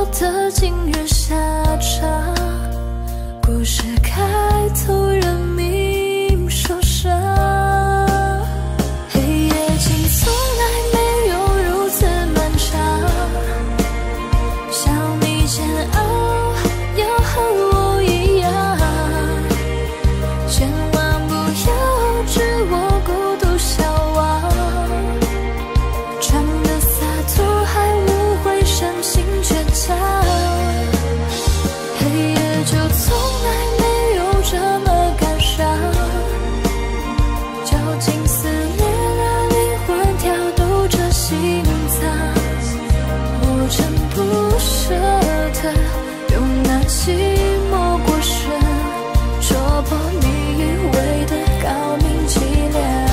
的今日下场，故事开头人命受伤。黑夜竟从来没有如此漫长，想你煎熬要和我一样，千万不要置我孤独消亡，装的洒脱还无悔深情倔强。黑夜就从来没有这么感伤，绞尽撕裂了灵魂，跳动着心脏，我真不舍得用那寂寞过深戳破你以为的高明伎俩。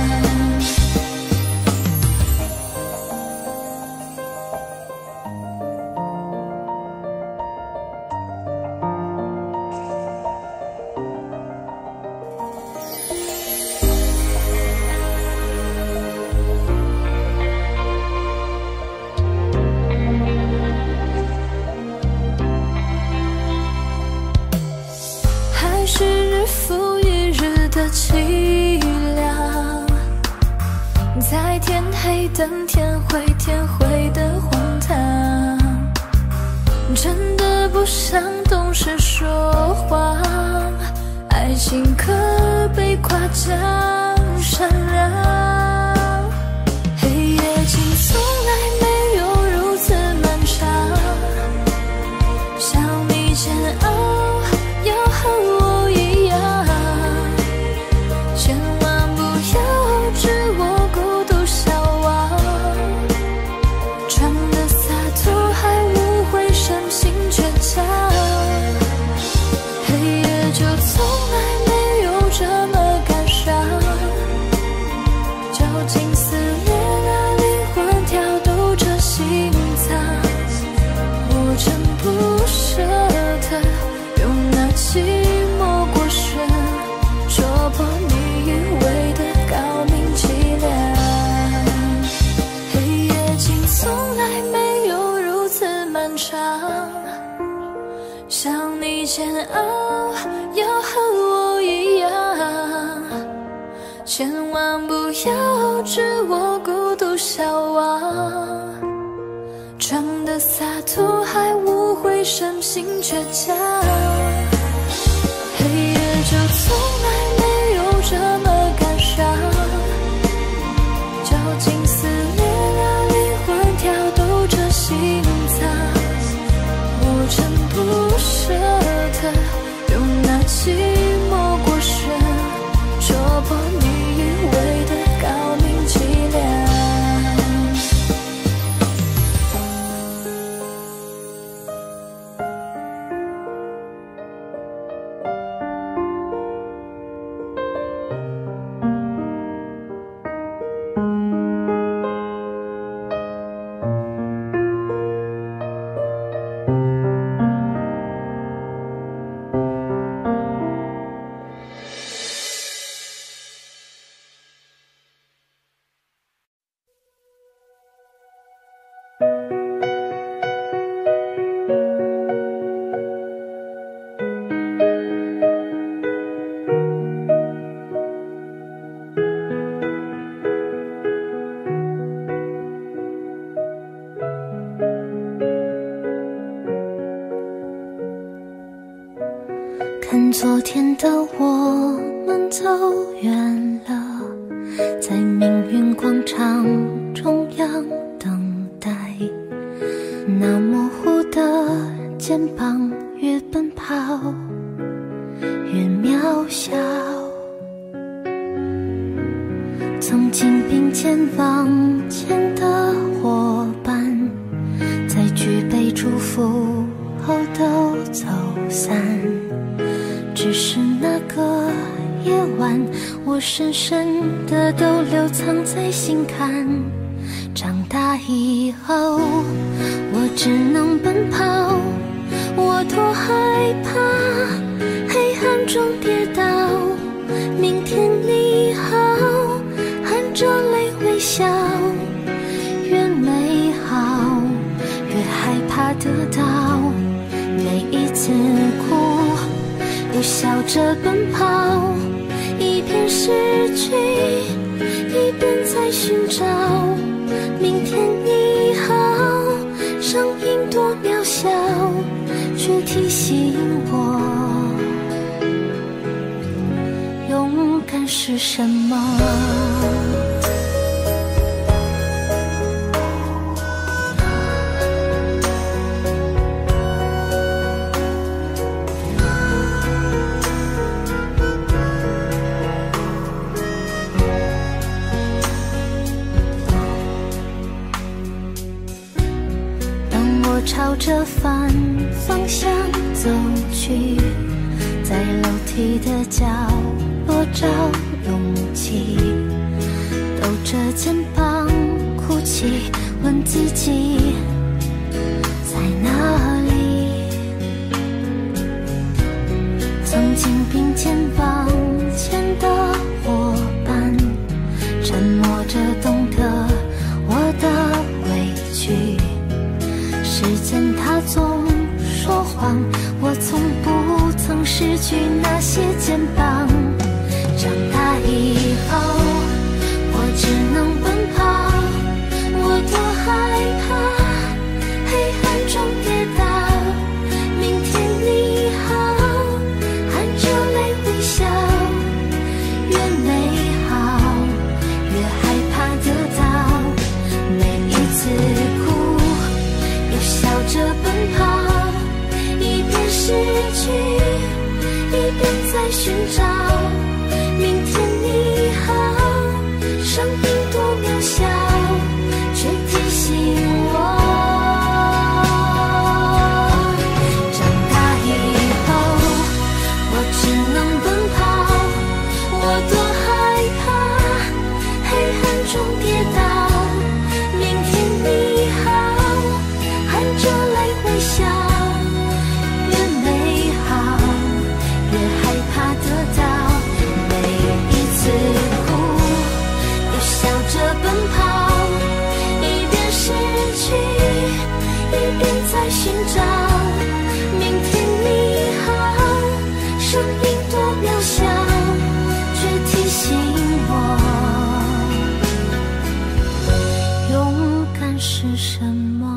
还是日复一日的凄凉，在天黑等天灰，天灰的荒唐，真的不想懂事说谎，爱情可被夸奖善良。黑夜竟从来没有如此漫长，想你煎熬要和我一样，千万不要置我孤独消亡，装的洒脱还无悔深情倔强。黑夜就从来没有这么感伤，绞尽撕裂了灵魂，跳动着心脏，我真不舍得用那寂寞过深戳破你以为的高明伎俩。黑夜竟从来没有如此漫长，想你煎熬要和我一样，千万不要置我孤独消亡，装的洒脱还无悔深情倔强。黑夜就从来没有这么感伤，绞尽撕裂了灵魂，跳动着心脏，我真不舍得用那寂寞过深戳破你以为的高明伎俩。 看昨天的我们走远了，在命运广场中央等待，那模糊的肩膀越奔跑越渺小，曾经并肩往前的伙伴，在举杯祝福后都走散，只是那个夜晚，我深深的都留藏在心坎。长大以后，我只能奔跑，我多害怕黑暗中跌倒。明天你好，含着泪微笑，越美好越害怕得到。 着奔跑，一边失去，一边在寻找。明天你好，声音多渺小，却提醒我，勇敢是什么。朝着反方向走去，在楼梯的角落找勇气，抖着肩膀哭泣，问自己在哪里。曾经并肩往前的伙伴，沉默着懂得我的委屈。时间它总说谎，我从不曾失去那些肩膀。长大以后，我只能奔跑，我多害怕黑暗中跌倒。明天你好，含着泪微笑，越美好越害怕得到。每一次哭笑着奔跑，一边失去，一边在寻找。明天你好，声音多渺小，却提醒我。长大以后，我只能奔跑，我多害怕黑暗中跌倒。明天你好，含着泪微笑，越美好越害怕得到。每一次哭又笑着奔跑，一边失去，一边在寻找。明天你好，声音多渺小，却提醒我，勇敢是什么。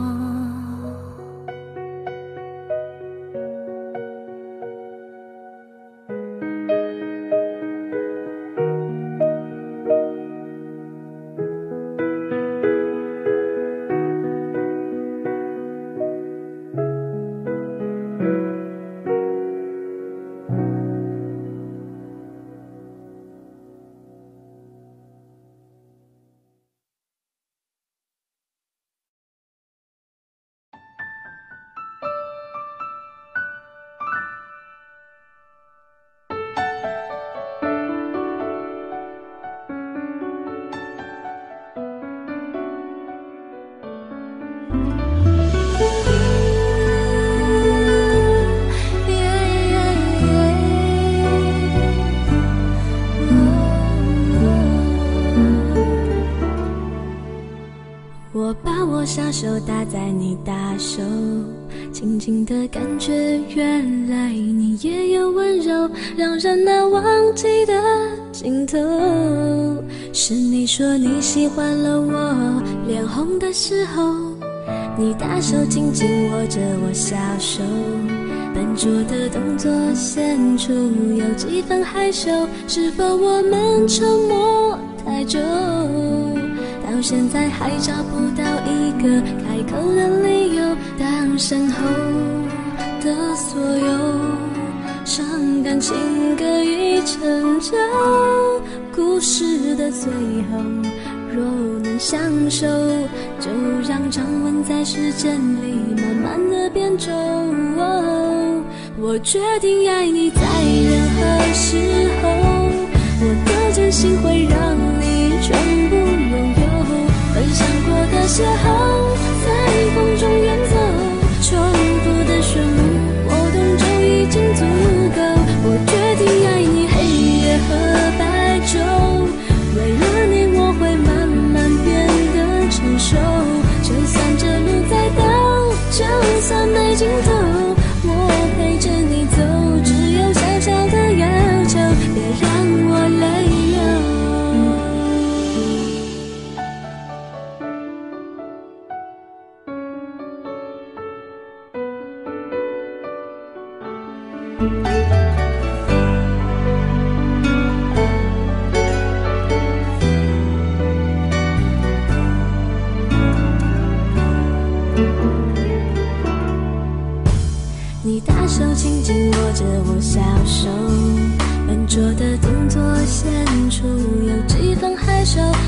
我把我小手搭在你大手，轻轻的感觉，原来你也有温柔，让人难忘记的尽头。是你说你喜欢了我脸红的时候，你大手紧紧握着我小手，笨拙的动作显出有几分害羞。是否我们沉默太久，到现在还找不到一个开口的理由？当身后的所有伤感情歌已成就，故事的最后若能相守，就让掌纹在时间里慢慢的变皱。哦，我决定爱你，在任何时候，我的真心会让你全部拥有。分享过的邂逅，在风中远走，重复的旋律，波动就已经足够。我决定爱你，黑夜和白昼，为了你我会慢慢变得成熟。就算这路再陡，就算没尽头，我陪着你走，只有小小的感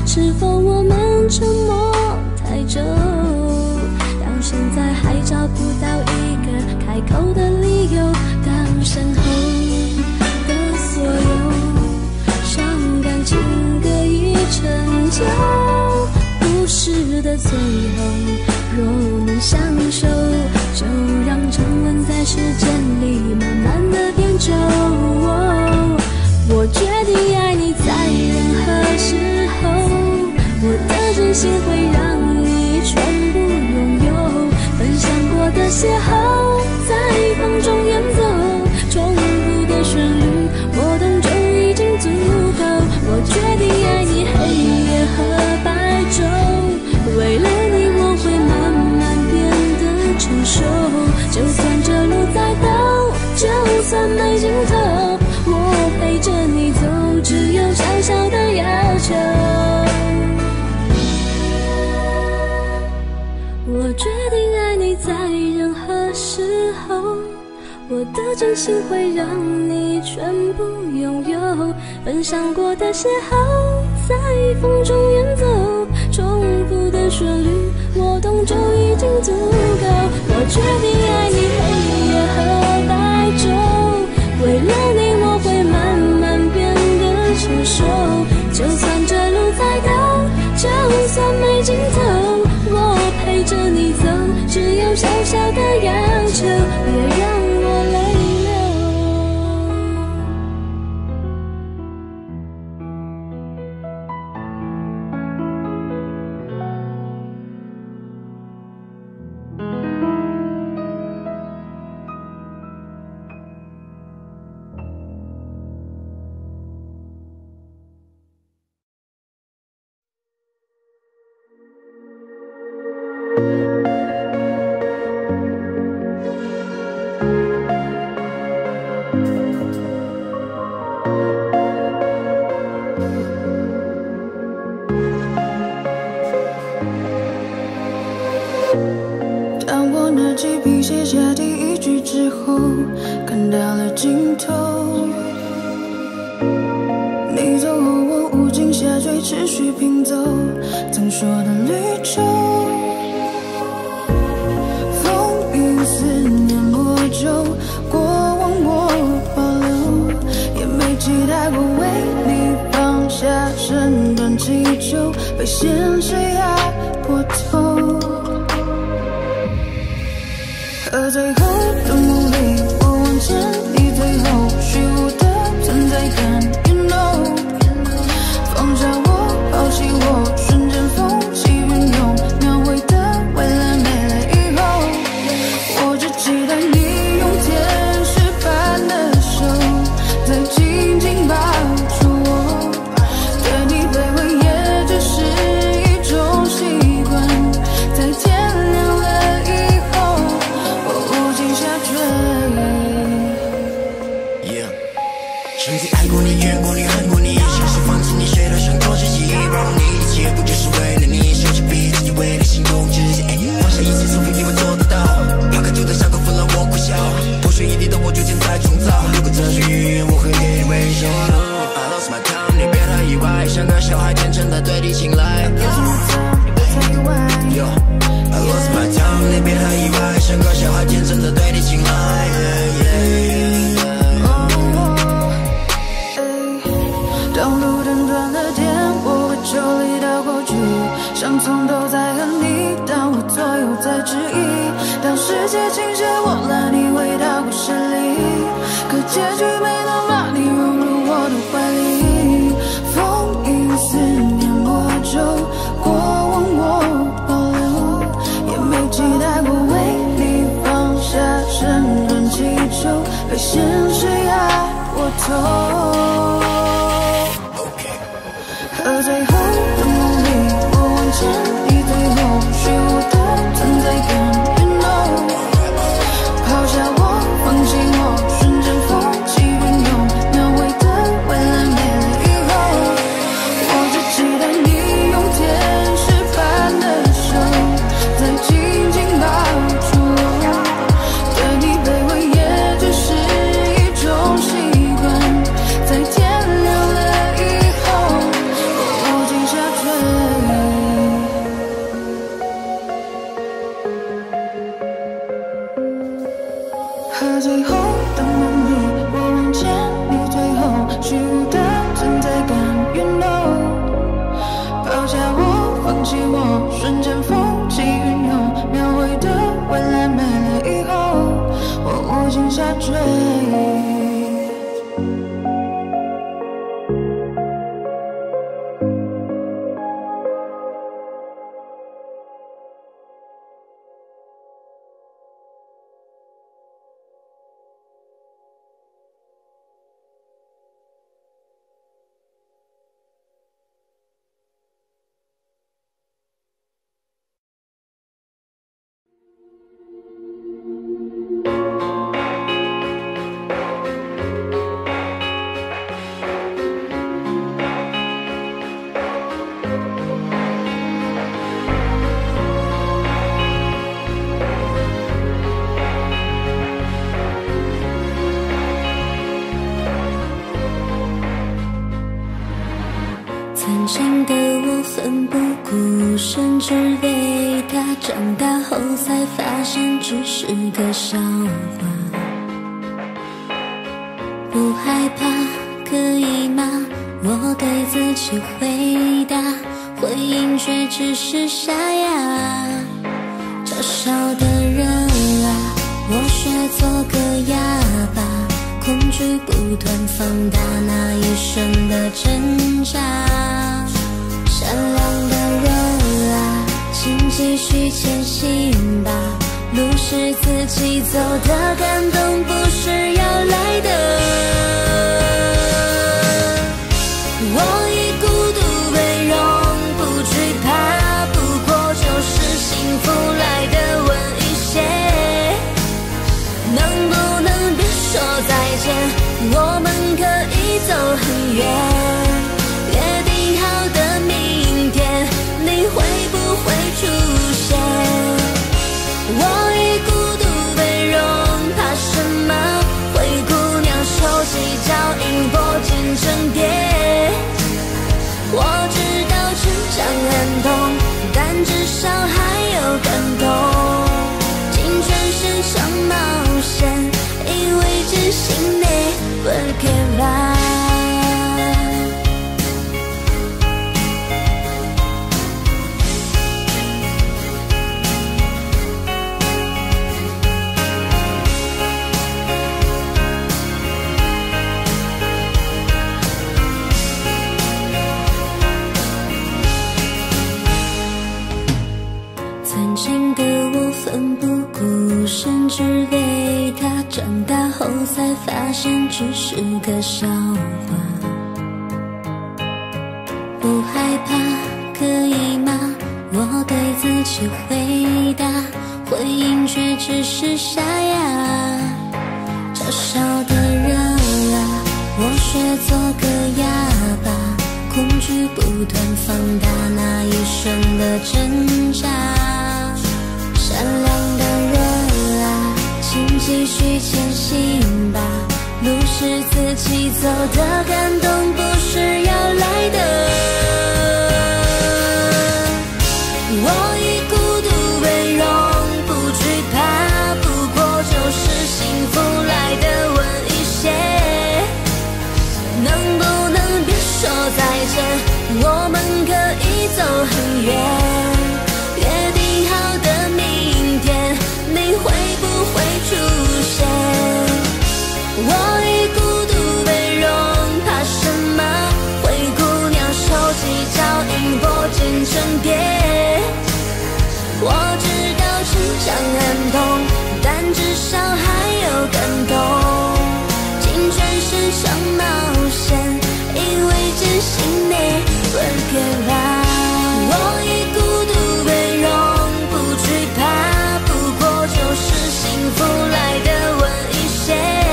是否我们沉默太久，到现在还找不到一个开口的理由。当身后的所有伤感情各已成就，故事的最后若能相守，就让沉沦在时间里慢慢的变久。我决定爱你在任何时候，我的真心会让你全部拥有。分享过的邂逅在风中远走，重复的旋律我懂就已经足够。我决定爱你黑夜和白昼，为了你我会慢慢变得成熟。就算这路再陡，就算没尽头，我陪着你走，只有小小的要求。我决定爱你在任何时候，我的真心会让你全部拥有。分享过的邂逅在风中远走，重复的旋律我懂就已经足够。我决定爱你黑夜和白昼，为了你我会慢慢变得成熟。就算这路再陡，就算没尽头，我陪着你走，只有小小的要求，别让我泪流。 当我拿起笔写下第一句之后，看到了尽头。你走后，我无尽下坠，持续拼凑曾说的绿洲。风雨思念魔咒，过往我保留，也没期待过为你放下身段祈求，被现实压破头。而最后的努力，我往前，你最后虚无的存在感 ，You know， 放下我，抛弃我，瞬间风起云涌，描绘的未来没了以后，我只期待你用天使般的手，再紧紧抱住我，对你卑微也只是一种习惯，在天亮了以后。 Yeah， 曾经爱过你，怨过你，恨过你，像是放弃你，谁都想做自己，包容你，一切不就是为了你？收起笔，自己为你心中之己，放下一切，除非你会做得到。抛开旧的伤口，分了我苦笑，破碎一地的我逐渐在重造。如果这是预言，我会给你微笑。I lost my time， 你别太意外，像个小孩天真的对你青睐。Yo， I lost my time， 你别太意外，像个小孩天真的对你青睐。 当路灯断了电，我会抽离到过去，像从头在和你，当我左右在质疑，当世界倾斜我拉你回到故事里，可结局没能把你融入我的怀里。风雨思念魔咒，过往我保留，也没期待过为你放下身段祈求，被现实压过头。而最后的努力，我往前，你最后虚无的存在感 ，You know， 抛下我，放弃我，瞬间风起云涌，描绘的未来没了以后，我只期待你用天使般的手，再紧紧抱住我，对你卑微也只是一种习惯，在天亮了以后。 曾经的我奋不顾身，只为他，长大后才发现只是个笑话。不害怕，可以吗？我对自己回答，回应却只是沙哑。嘲笑的人啊，我学做个哑巴，恐惧不断放大那一瞬的挣扎。善良的人啊，请继续前行吧，路是自己走的，感动不是要来的。我以孤独为荣，不惧怕，不过就是幸福来的晚一些。能不能别说再见，我们可以走很远。约定好的明天，你会不会出现？我以孤独为荣，怕什么？灰姑娘手起脚印，拨进成蝶。我知道成长很痛，但至少还有感动。青春是场冒险，因为真心你perché曾经的我奋不顾身，只为他，长大后才发现只是个笑话。不害怕，可以吗？我对自己回答，回应却只是沙哑。嘲笑的人啊，我学做个哑巴，恐惧不断放大那一瞬的挣扎。善良的人啊，请继续前行吧，路是自己走的，感动不是要来的。我以孤独为荣，不惧怕，不过就是幸福来的晚一些。能不能别说再见，我们可以走很远。约定好的明天，你会不会出现？我以孤独为荣，怕什么？灰姑娘手起脚印，拨进成蝶。我知道成长很痛，但至少还有感动。青春是场冒险，因为真心你perché va。我以孤独为荣，不惧怕，不过就是幸福来的晚一些。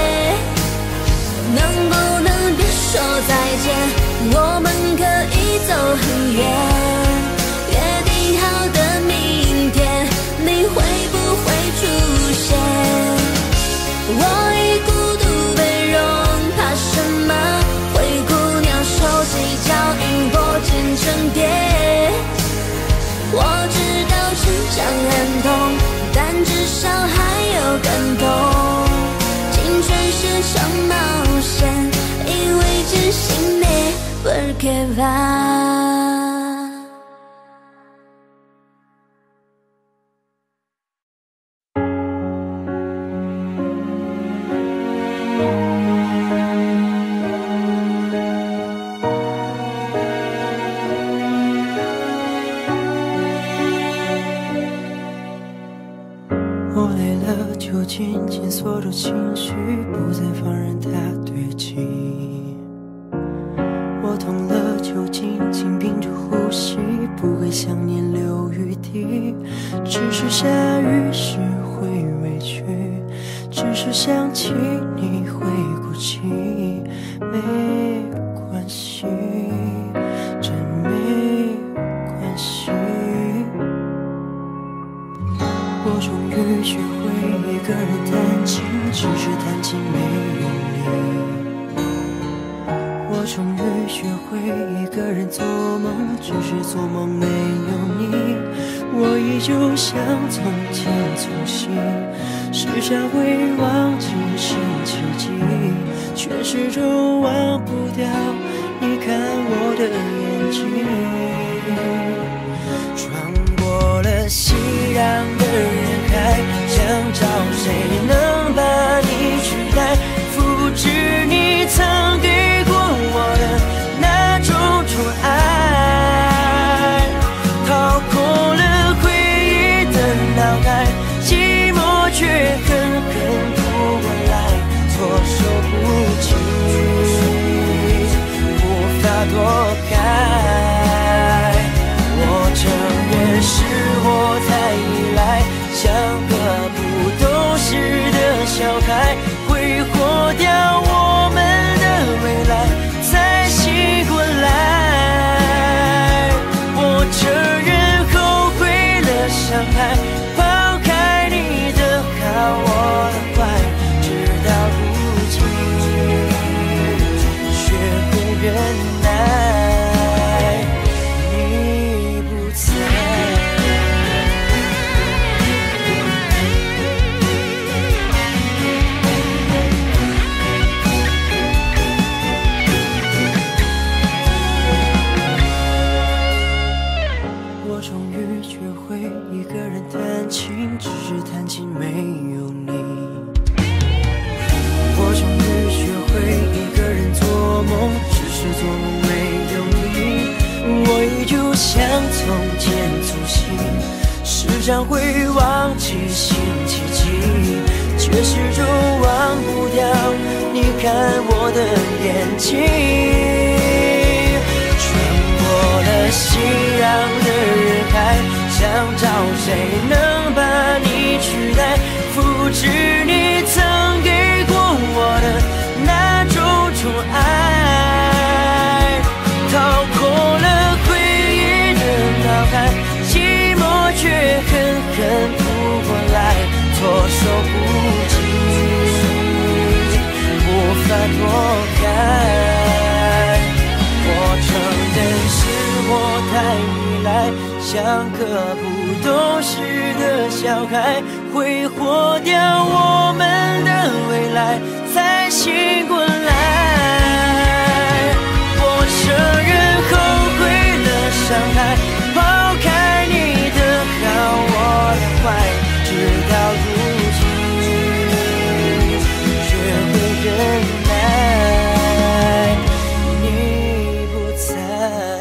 能不能别说再见，我们可以走很远。约定好的明天，你会不会出现？我以孤独为荣，怕什么？灰姑娘手起脚印，拨进成蝶。我知道成长很痛，但至少还有感动。青春是场冒险，因为真心你perché va。 我累了，就紧紧锁住情绪，不再放任它堆积。我痛了，就紧紧屏住呼吸，不给想念留余地。只是下雨时会委屈，只是想起你会哭泣。没关系，真没关系。我终于学会一个人弹琴，只是弹琴没有你。我终于学会一个人做梦，只是做梦没有你。我依旧像从前粗心，时常会忘记星期几，却始终忘不掉你看我的眼睛。穿过了熙攘的人海，想找谁能把你取代，复制你曾给过我的那种宠爱，掏空了回忆的脑袋，寂寞却狠狠扑过来，措手不及，无法躲开。我承认是我太依赖，像个不懂事的小孩，挥霍掉我们的未来，才醒过来。我承认后悔了，伤害，抛开你的好我的坏，直到如今学会忍耐，你不在。我终于学会一个人弹琴，只是弹琴没有你。我终于学会一个人做梦，只是做梦没有你。我依旧像从前粗心，时常会忘记星期几，却始终忘不掉你看我的眼睛。穿过了熙攘的人海，想找谁能把你取代，复制你曾给过我的那种宠爱，掏空了回忆的脑海，寂寞却狠狠扑过来，措手不及，无法躲开。我承认是我太依赖，像个不懂事的小孩，挥霍掉我们的未来，才醒过来。我承认后悔了，伤害，抛开你的好我的坏，直到如今学会忍耐，你不在。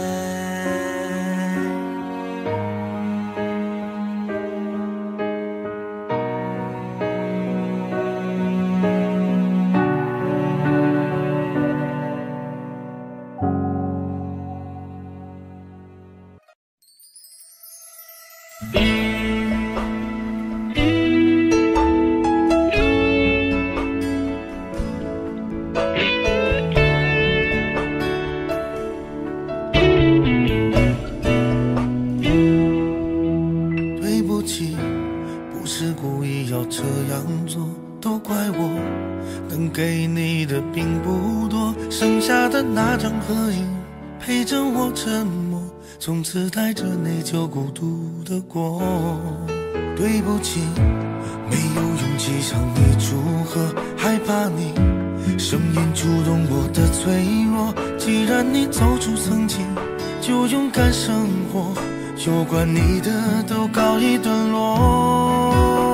对不起，不是故意要这样做，都怪我，能给你的并不多，剩下的那张合影陪着我沉默，从此带着内疚孤独的过。对不起，没有勇气向你祝贺，害怕你声音触动我的脆弱。既然你走出曾经，就勇敢生活，有关你的都告一段落。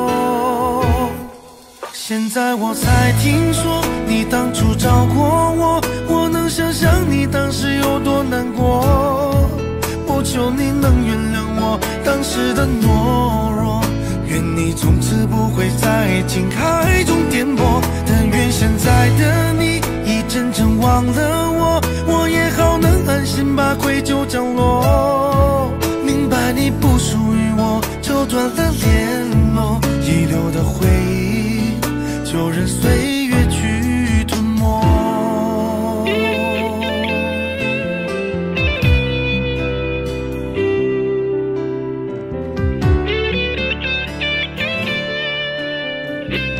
现在我才听说你当初找过我，我能想象你当时有多难过。我求你能原谅我当时的懦弱，愿你从此不会在情海中颠簸。但愿现在的你已真正忘了我，我也好能安心把愧疚降落。明白你不属于我，就断了联络，遗留的回忆就任岁月去吞没。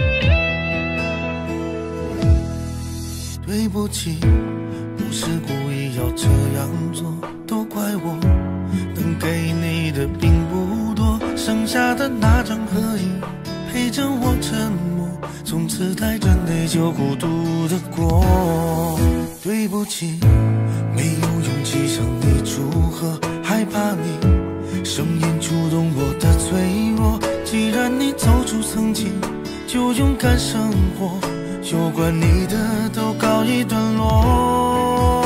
对不起，不是故意作，都怪我能给你的并不多，剩下的那张合影陪着我沉默，从此带着内疚孤独的过。对不起，没有勇气向你祝贺，害怕你声音触动我的脆弱。既然你走出曾经，就勇敢生活，有关你的都告一段落。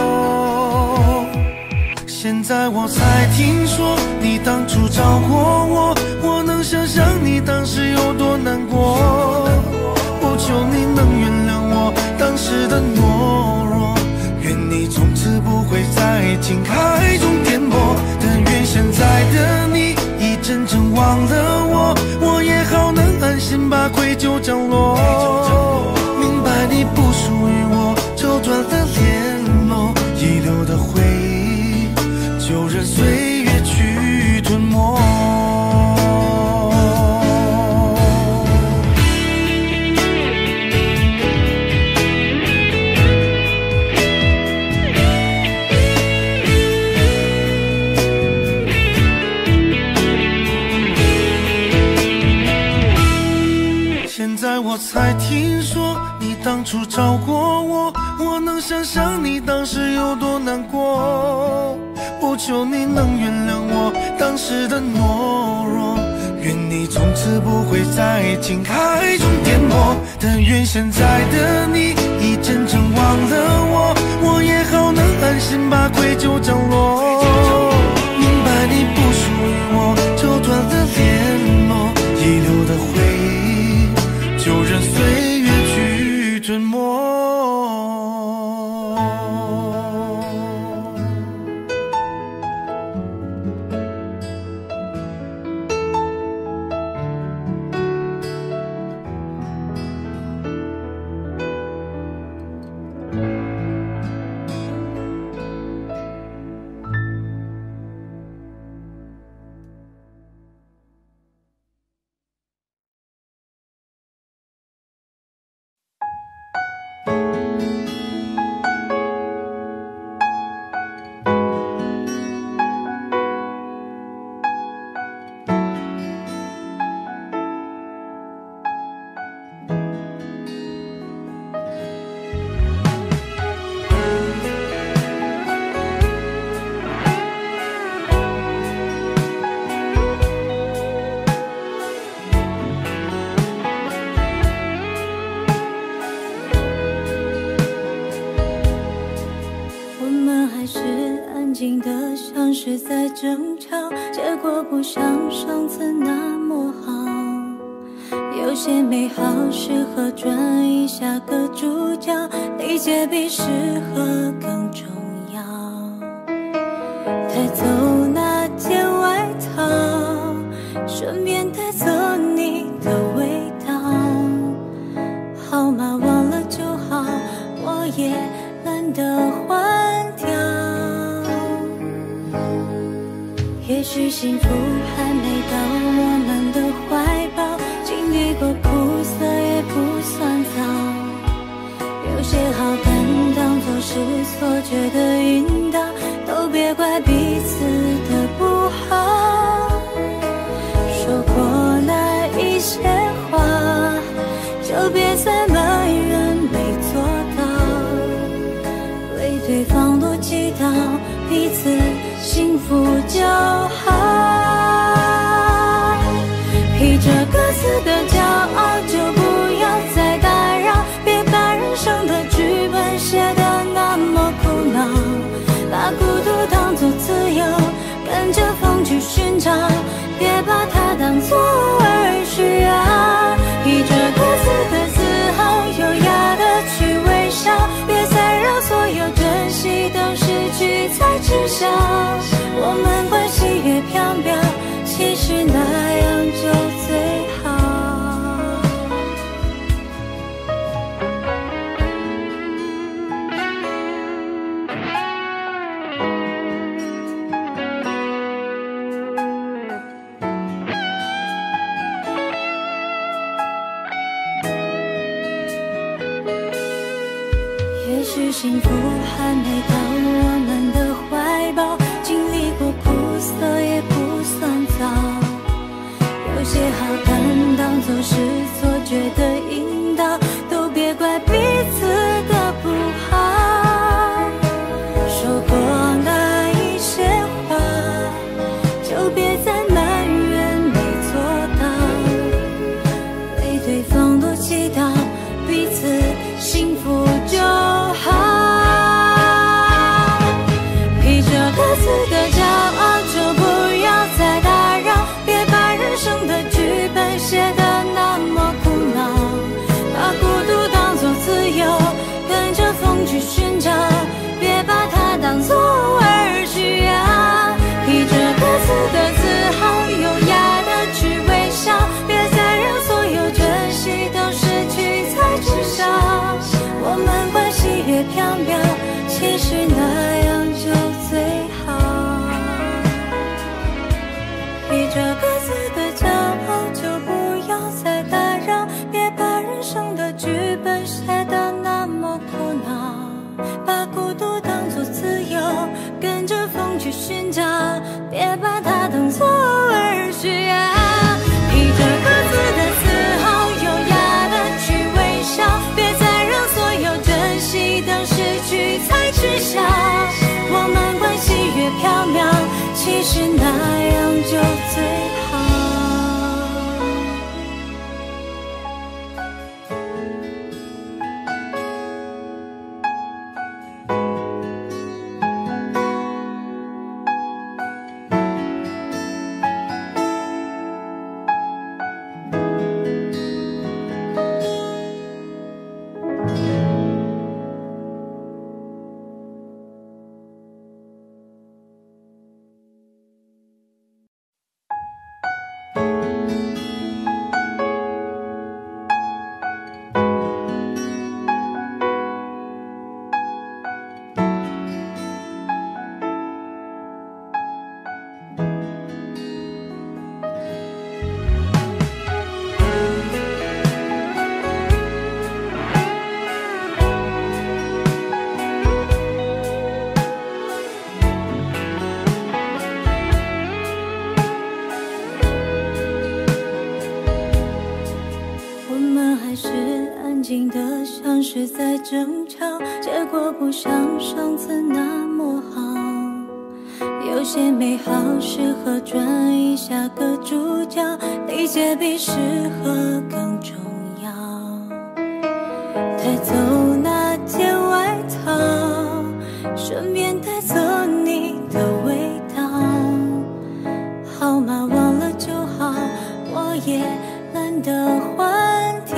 现在我才听说你当初找过我，我能想象你当时有多难过。不求你能原谅我当时的懦弱，愿你从此不会在情海中颠簸。但愿现在的你已真正忘了我，我也好能安心把愧疚降落。明白你不属于我，就断了联络，遗留的回忆就任岁月去吞没。现在我才听说你当初找过我，我能想象你当时有多难过。不求你能原谅我当时的懦弱，愿你从此不会在情海中颠簸。但愿现在的你已真正忘了我，我也好能安心把愧疚降落。明白你不属于我，就断了联络，遗留的回忆就任岁月去吞没。 像是在争吵，结果不像上次那么好。有些美好适合转移下个主角，理解比适合更重要。带走那件外套，顺便带走你的味道。号码忘了就好，我也懒得换掉。也许幸福还没到我们的怀抱，经历过苦涩也不算早。有些好感当作是错觉的引导，都别怪彼此的不好。说过那一些话，就别再埋怨没做到，为对方多祈祷，彼此幸福就好。披着各自的骄傲，就不要再打扰，别把人生的剧本写得那么苦恼。把孤独当作自由，跟着风去寻找，别把它当作而需要。披着各自的自豪，优雅的去微笑，别再让所有珍惜都失去才知晓。我们关系越飘渺，其实那样就最好。也许幸福还没到我们的怀抱， 是错觉的引导，都别怪彼此的不好。说过那一些话，就别再埋怨没做到，为对方多祈祷，彼此幸福就好。披着各自的骄傲，就不要再打扰，别把人生的剧本写得那么苦恼，把孤独当作自由，跟着风去寻找，别把它当作儿需要。披着各自的自豪，优雅的去微笑，别再让所有珍惜都失去才知晓。我们关系越飘渺，其实那样就最好。披着各自的骄傲，就不要再打扰，别把人生的剧本写得那么苦恼，把孤独当作自由，跟着风去寻找，别把它当作儿需要。披着各自的自豪，优雅的去微笑，别再让所有珍惜都失去才知晓。我们关系越飘渺，其实那样就最好。像是在争吵，结果不像上次那么好。有些美好适合转移下个主角，理解比适合更重要。带走那件外套，顺便带走你的味道。号码忘了就好，我也懒得换掉。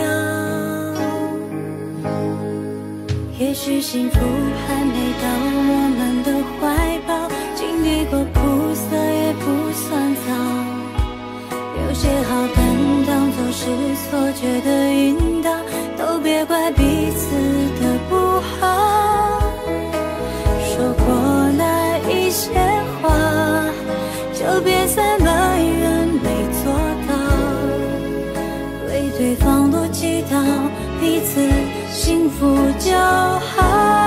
也许幸福还没到我们的怀抱，经历过苦涩也不算早。有些好感当作是错觉的引导，都别怪彼此的不好。说过那一些话，就别再埋怨没做到，为对方多祈祷，彼此幸福就好。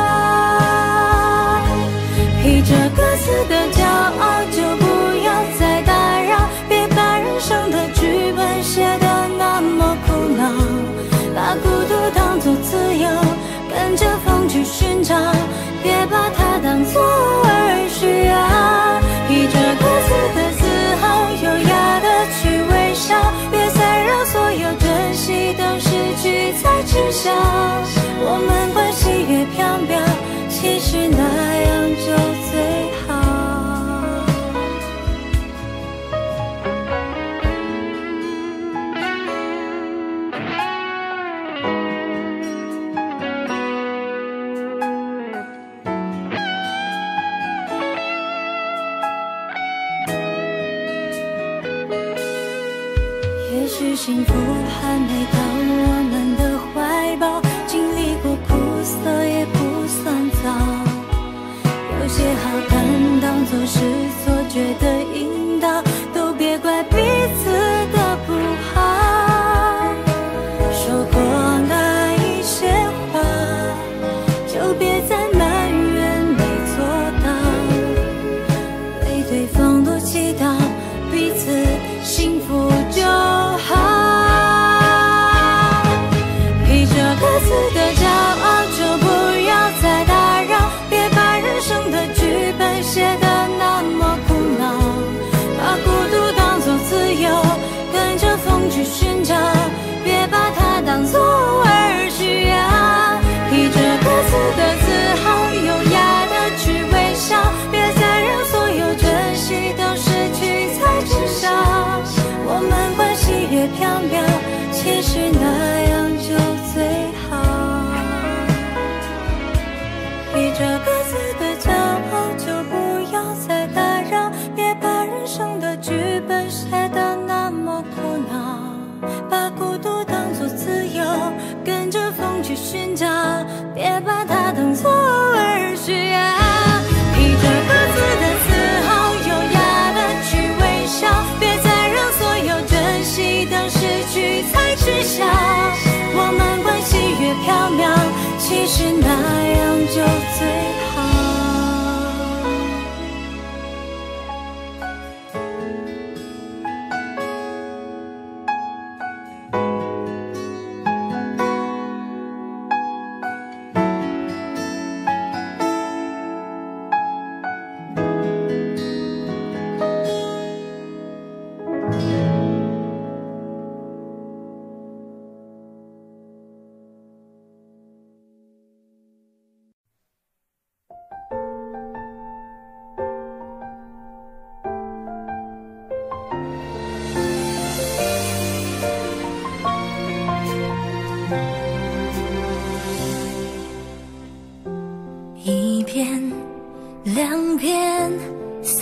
披着各自的骄傲，就不要再打扰，别把人生的剧本写得那么苦恼，把孤独当作自由，跟着风去寻找，别把它当作儿需要。披着各自的自豪，优雅的去微笑，别再让所有珍惜都失去才知晓。我们关系越飘渺，其实那样就最好。也许幸福还没到我们的怀抱，经历过苦涩也不算早。有些好感当作是错觉的引导，都别怪彼此的不好。说过那一些话，就别再埋怨没做到，为对方多祈祷，彼此幸福就好。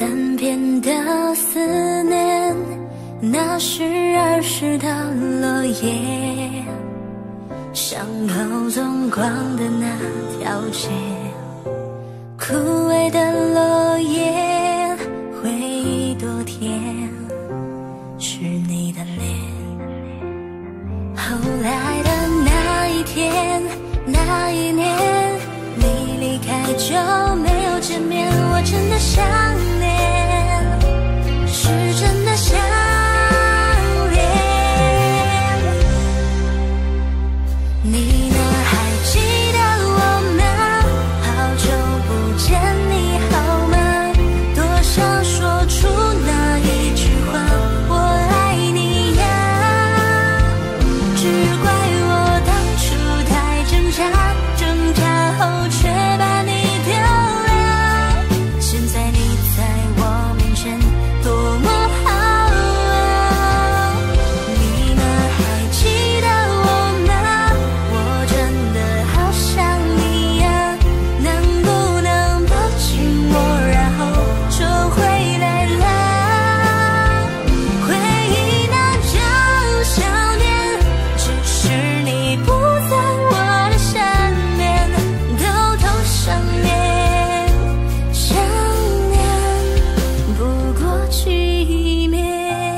三遍的思念，那是儿时的落叶，巷口纵光的那条街，枯萎的落叶，回忆多甜，是你的脸。后来的那一天，那一年，你离开就没有见面，我真的想念，是真的想念。你呢？还记得我吗？好久不见，你好吗？多想说出那一句话，我爱你呀。只怪我当初太挣扎，挣扎后却把你丢了。现在你在我面前多么好啊！你呢？还记得我吗？我真的好想你呀，能不能抱紧我，然后就回来了？回忆那种想念，只是你不在我的身边，偷偷想念，想念不过去面。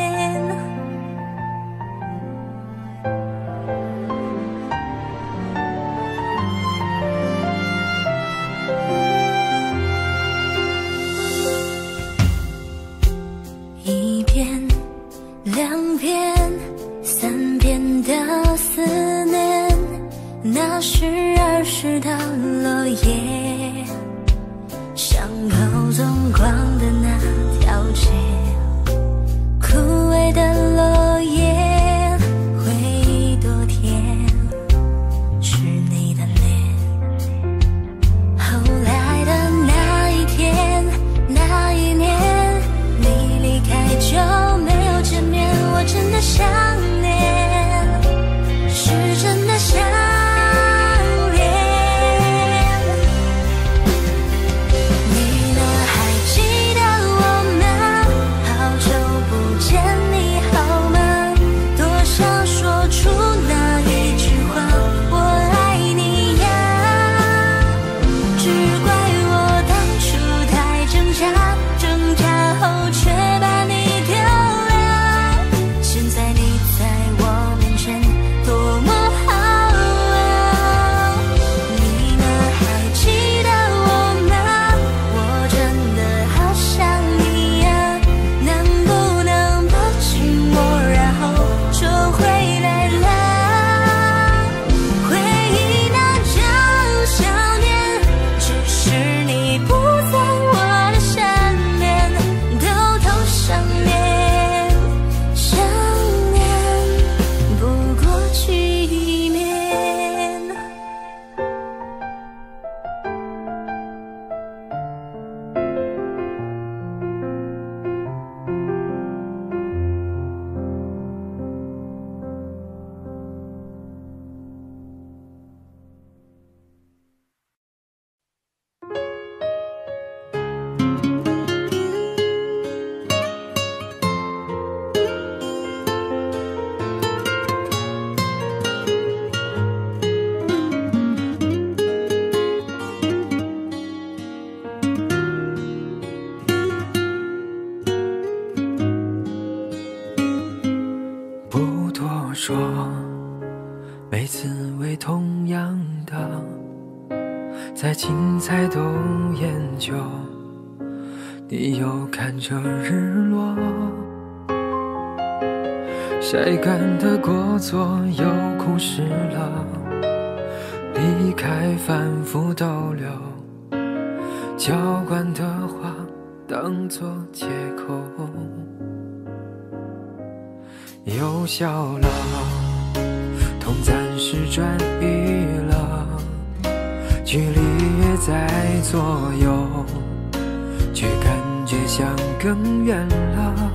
一遍，两遍，三遍的思念，那是儿时的落叶，巷口纵光的那条街，枯萎的落叶，回忆多甜，是你的脸。后来的那一天，那一年，你离开就没有见面，我真的想念，是真的想念。你呢？还记得我吗？好久不见，你好吗？多想说出那一句话，我爱你呀。只怪我当初太挣扎，挣扎后却把你丢了。现在你在我面前多么好啊！你呢？还记得我吗？我真的好想你呀，能不能抱紧我，然后就回来了？回忆那种想念，只是你不在我的身边，偷偷想念，想念不过去面。 不多说，每次为同样的，再精彩都研究。你又看着日落，晒干的过错又枯湿了，离开反复逗留，浇灌的话当作借口。又笑了，痛暂时转移了，距离也在左右，却感觉像更远了。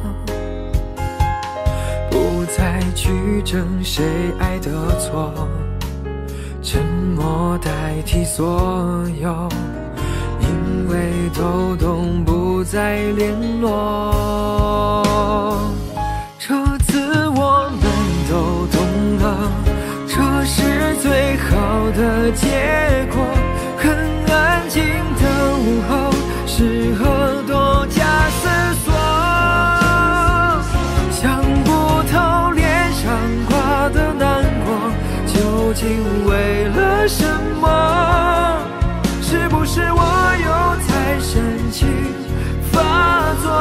不再去争谁爱的错，沉默代替所有，因为都懂不再联络。这次我们都懂了，这是最好的结果。很安静的午后，适合多加思索。想不透脸上挂的难过，究竟为了什么？是不是我又太深情发作？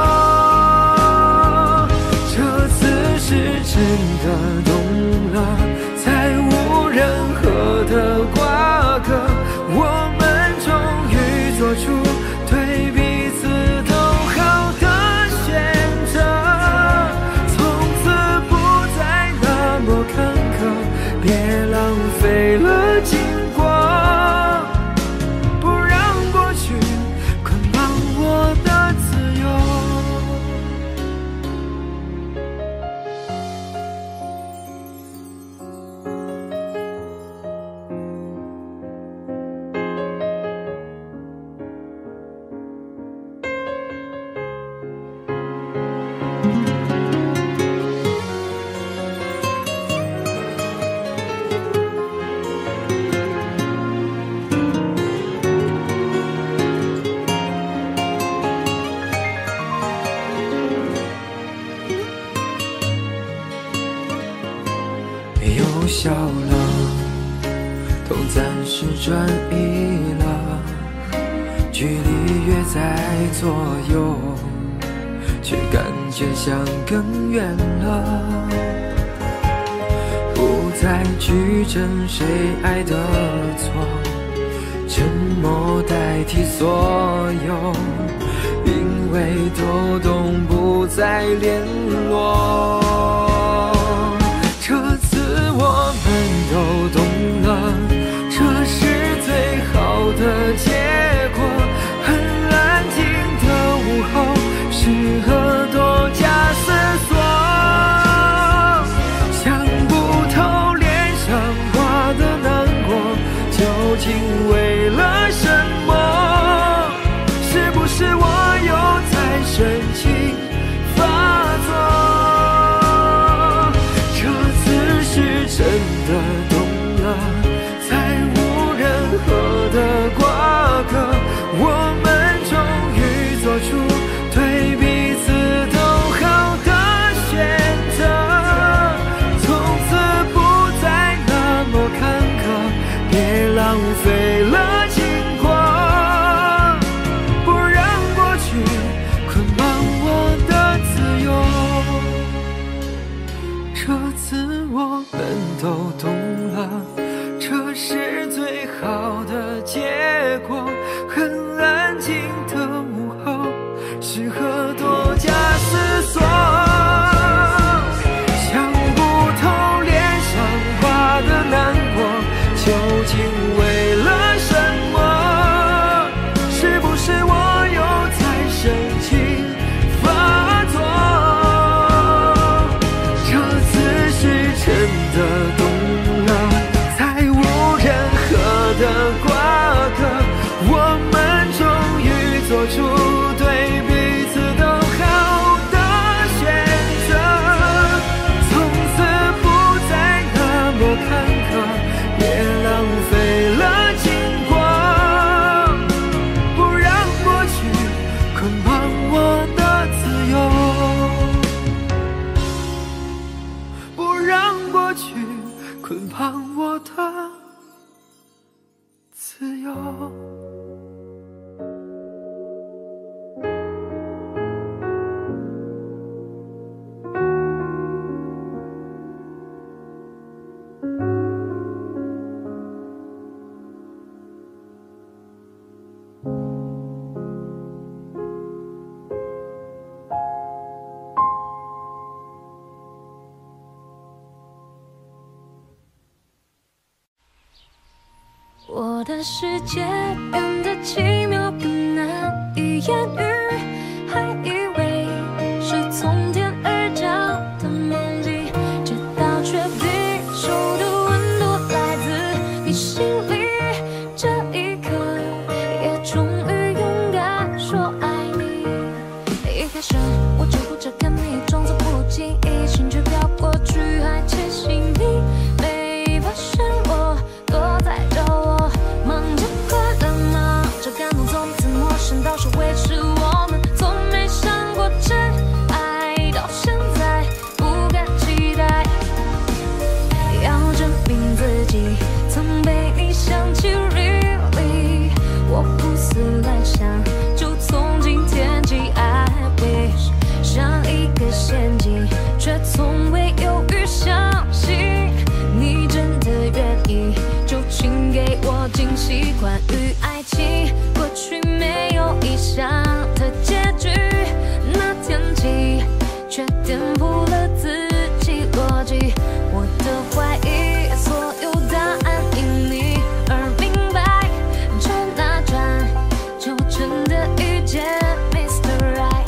这次是真的懂了，才无任何的瓜葛。我们终于做出对彼此都好的选择，从此不再那么坎坷，别浪费了经过，不让过去捆绑我的自由。又笑了，都暂时转移了，距离越在左右，却感觉像更远了。不再去争谁爱的错，沉默代替所有，因为都懂不再联络。这次我们都懂了，这是最好的结果。很安静的午后，适合多加思索。想不透脸上挂的难过，究竟为了什么？是不是我又太深情发作？真的懂了，才无任何的瓜葛。我们终于做出对彼此都好的选择，从此不再那么坎坷，别浪费了经过，不让过去捆绑我的自由。这次我们都懂了，这是最好的结果。很安静的午后，适合多加思索。想不透脸上挂的难过，究竟为了什么？是不是我又太深情发作？这次是真的懂了，才无任何的瓜葛。我们终于做出对彼此都好的选择，从此不再那么坎坷，别浪费了经过，不让过去捆绑我的自由，不让过去捆绑我的自由。 我的世界变得奇妙，更难以言喻，还以为是从天而降的梦境，直到却比手的温度来自你心里，这一刻也终于勇敢开始我只顾着看你，装作不经意，心却飘过去，还窃喜你没发现我躲在角落，忙着快乐，忙着感动，从此陌生到是维持我们，从没想过真爱，到现在不敢期待，要证明自己曾被你想起 really， 我胡思乱想，就从今天起 I wish 像一个陷阱，却从未犹豫相信你真的愿意，就请给我惊喜。关于爱情，过去没有意想的结局，那天起却颠覆了自己逻辑，我的怀疑所有答案因你而明白，就那转就真的遇见 Mister Right。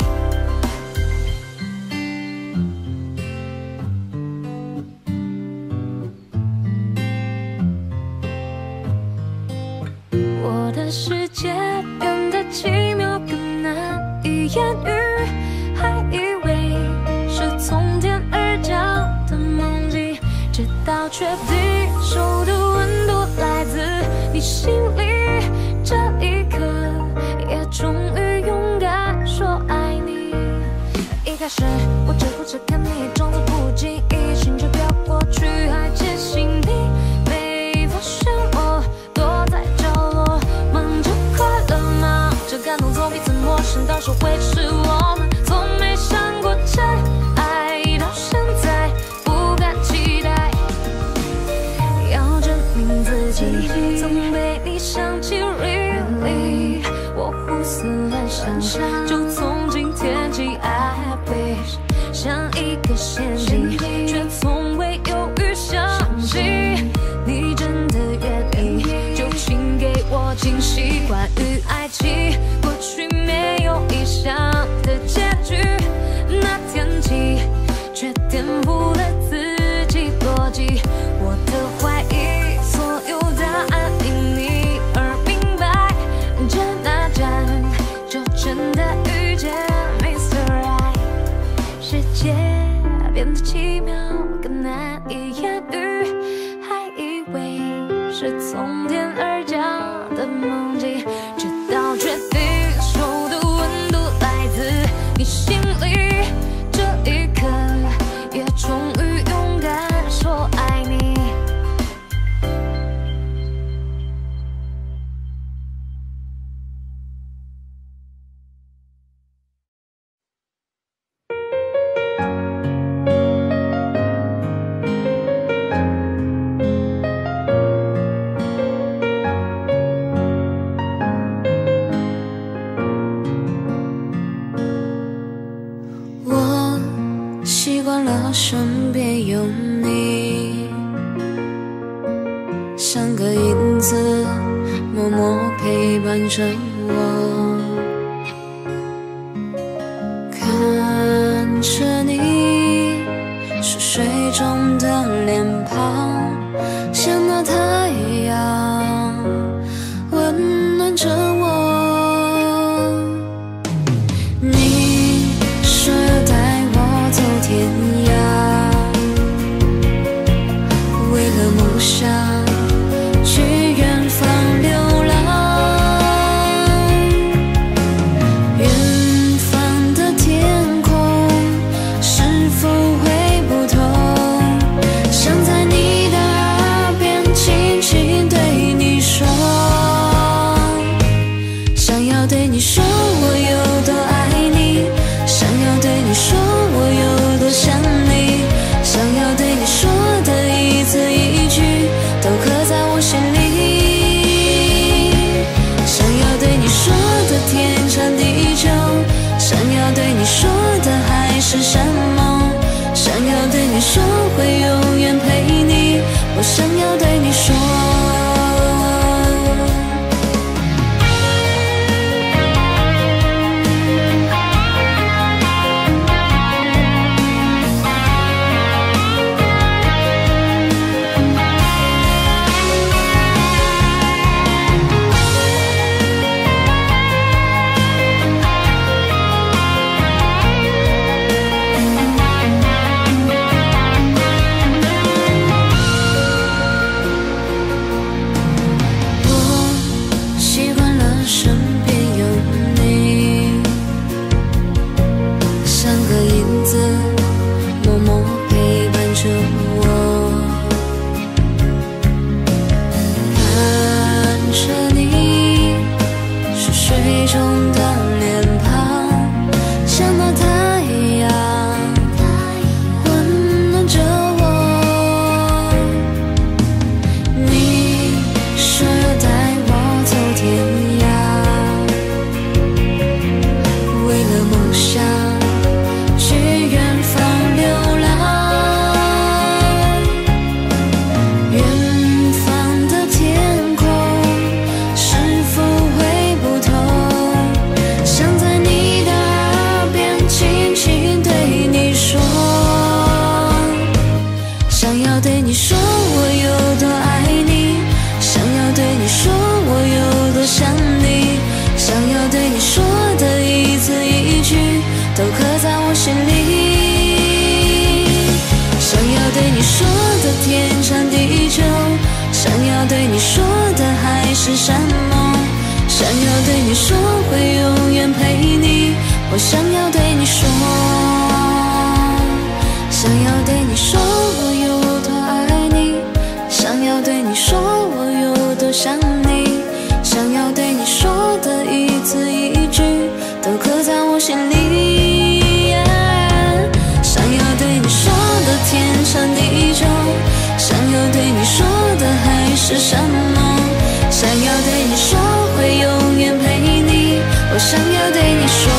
我的世界变得奇妙更难以言喻，还以为是从天而降的梦境，直到确定手的温度来自你心里，这一刻也终于勇敢说爱你。一开始我只顾着看你，装作不经意，心却飘过去，还窃喜你没发现我躲在角落，忙着快乐，忙着感动，从彼此陌生到说维持我们，从没想过真爱，到现在不敢期待，要证明自己曾被你想起 really， 我胡思乱想，就从今天起 I wish 像一个陷阱，却从未犹豫相信你真的愿意，就请给我惊喜。关于爱情，过去没有意想的结局，那天起却颠覆了自己逻辑，我的怀疑所有答案因你而明白，这那站就真的遇见 Mister Right。 世界变得奇妙更难以言喻，还以为是从天而降的梦境，直到确定手的温度来自你心里，这一刻也终于勇敢说爱你。我习惯了身边有你，像个影子默默陪伴着我，看着你熟睡中的脸庞，像那太阳温暖着我。你说要带我走天涯，为了梦想去远方流浪，远方的天空是否会不同，想在你的耳边轻轻对你说，想要对你说我有多爱你，想要对你说我有多想你，想要对你说的一字一句都刻在我心里，想要对你说的天长地久，想要对你说的海誓山盟，想要对你说会永远陪你，我想要对你说。 我心里。想要对你说的天长地久，想要对你说的海誓山盟，想要对你说会永远陪你，我想要对你说，想要对你说我有多爱你，想要对你说我有多想你，想要对你说的一字一句都刻在我心里、yeah、想要对你说的天长地久，想要对你说的海誓山盟，想要对你说会永远陪你，我想要对你说。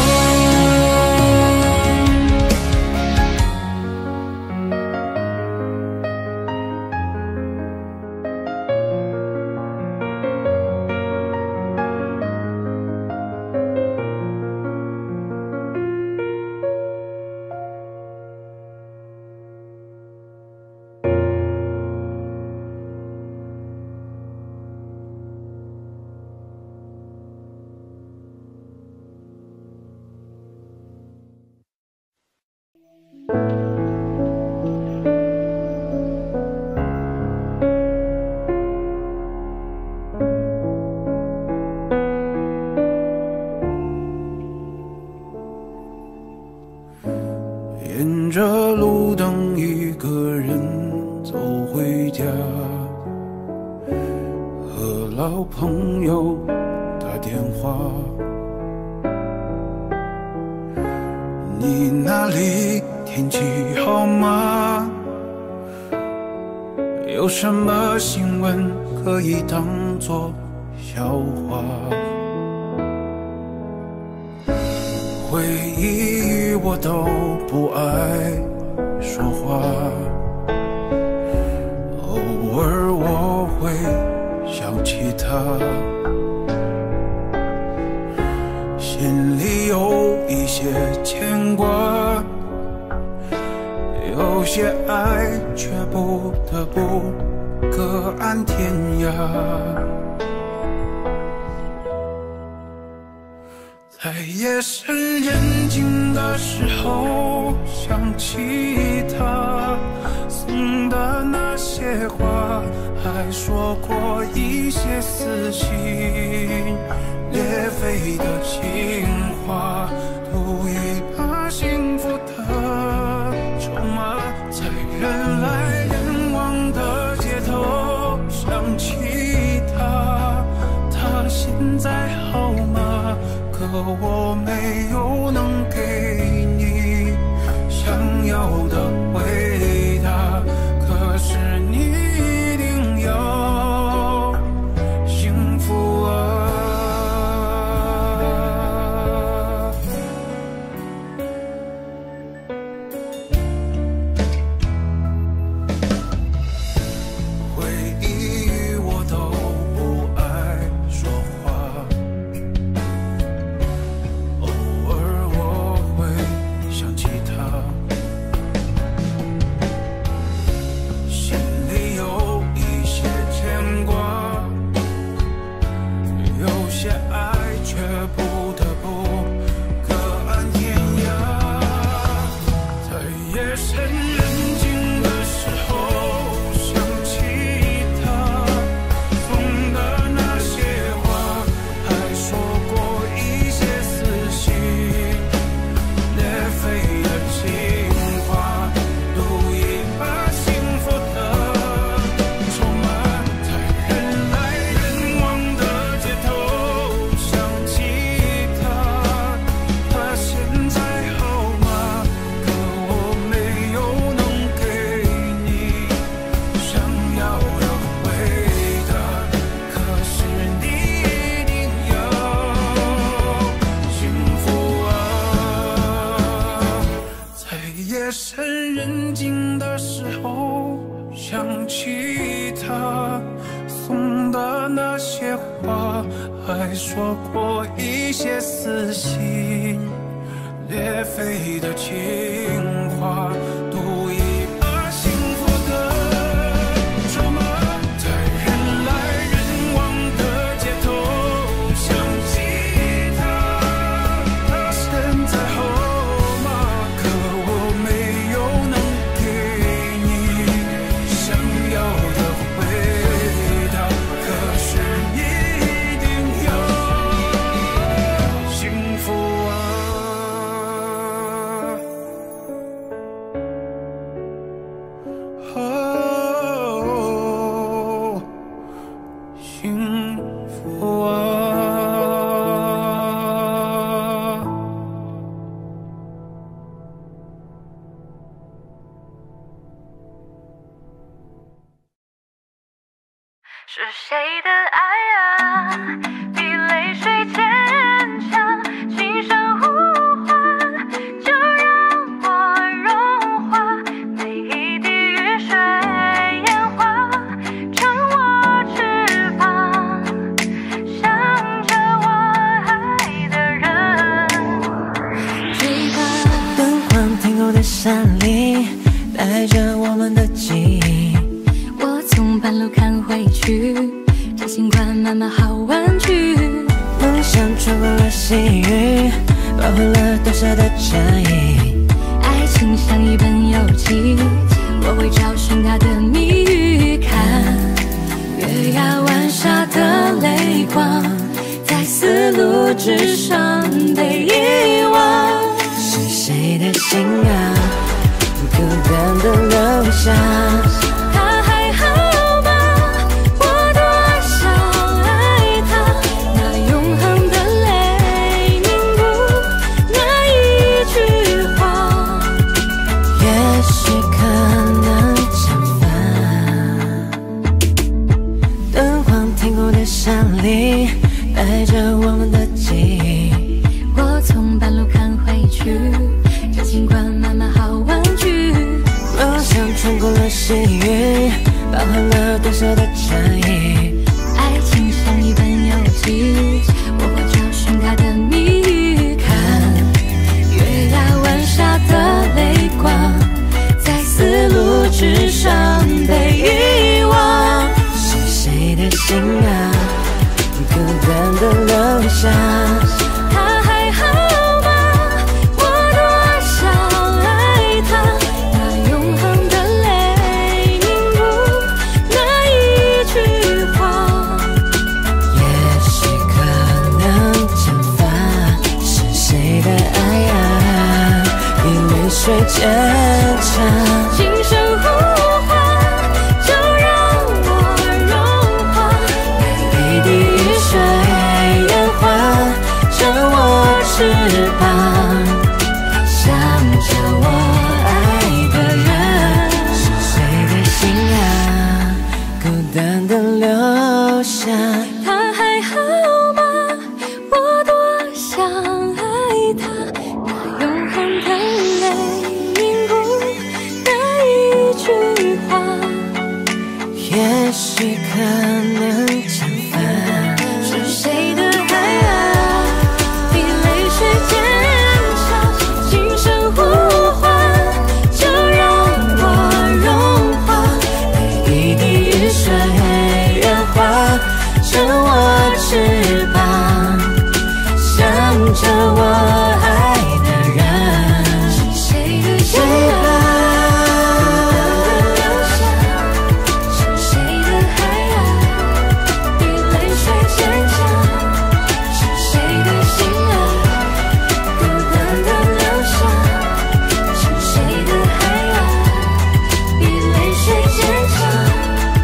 沿着路灯一个人走回家，和老朋友打电话，你那里天气好吗？有什么新闻可以当作笑话？回忆我都不爱说话，偶尔我会想起他，心里有一些牵挂，有些爱却不得不各安天涯。在夜深人静的时候，想起他送的那些话，还说过一些撕心裂肺的情话，赌一把幸福的筹码，在人来人往的街头想起他，他现在好吗？可我没有能给你想要的回答，可是你一定要幸福啊。回忆我都不爱说话，想起他，心里有一些牵挂，有些爱却不得不各安天涯。在夜深人静的时候，想起他送的那些话，还说过一些撕心裂肺的情话，赌一把幸福的筹码，在人来人往的街头想起他，他现在好吗？可我没有能给你想要的回答，可是你一定要幸福啊。在夜深人静的时候，想起他送的那些话，还说过一些撕心裂肺的情话，赌一把幸福的筹码，在人来人往的街头想起他，他现在好吗？可是谁的爱啊，比泪水坚强，轻声呼唤，就让我融化，每一滴雨水烟花，成我翅膀，向着我爱的人追吧。 灯光停够的山里，带着我们的记忆。 我从半路看回去，这新款满满好玩具。 梦想穿过了细雨，包含了多少的差异。 爱情像一本游记，我会找寻它的谜语。看月牙湾下的泪光，在丝路之上被遗忘。 是谁的心啊，孤单的留下。带着我们的记忆， 我从半路看回去，这尽管满满好玩具。 梦想穿过了细雨，包含了多少的差异。 爱情像一本游记，我会找寻它的谜语。看月牙湾下的泪光，在丝路之上被遗忘。 是谁的心啊，孤单的留下。 他还好吗？我多想爱他，那永恒的泪凝固那一句话。 也许可能蒸发，是谁的爱啊，比泪水坚强。 轻声呼唤，就让我融化，每一滴雨水烟花，成我翅膀，向着我爱的人。 是谁的心啊，孤单的留下。 他还好吗？我多想爱他，那永恒的泪凝固那一句话。 也许可能蒸发， 是谁的爱啊，比泪水坚强，轻声呼唤，就让我融化，每一滴雨水烟花，成我翅膀，向着我爱的人。是谁的心啊，是谁的爱啊，比泪水坚强。是谁的心啊，孤单的留下。是谁的爱啊，比泪水坚强。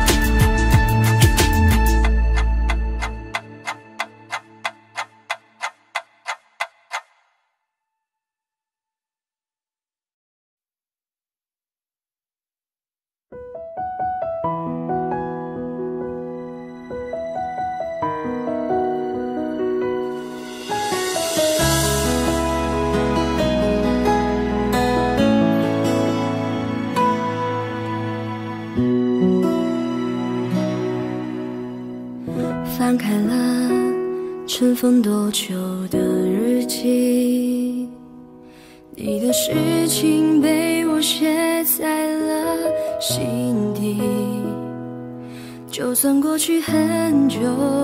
翻开了尘封多久的日记，你的事情被我写在了心底。就算过去很久，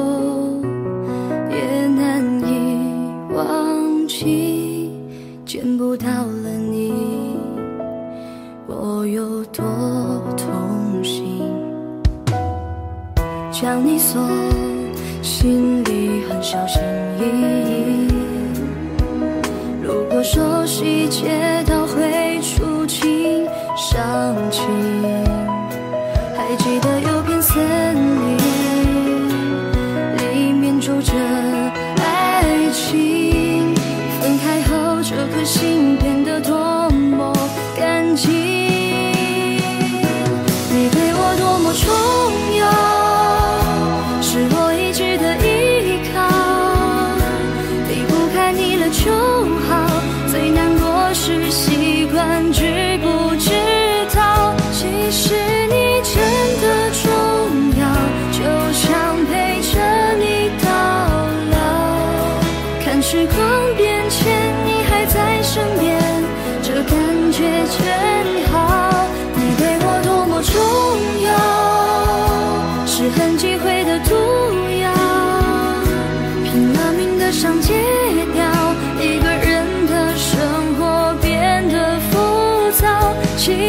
也难以忘记。见不到了你，我有多痛心。将你锁心里很小心翼翼，如果说细节倒会触景伤情，还记得有片森林，里面住着爱情，分开后这颗心变得多么干净。你对我多么重要，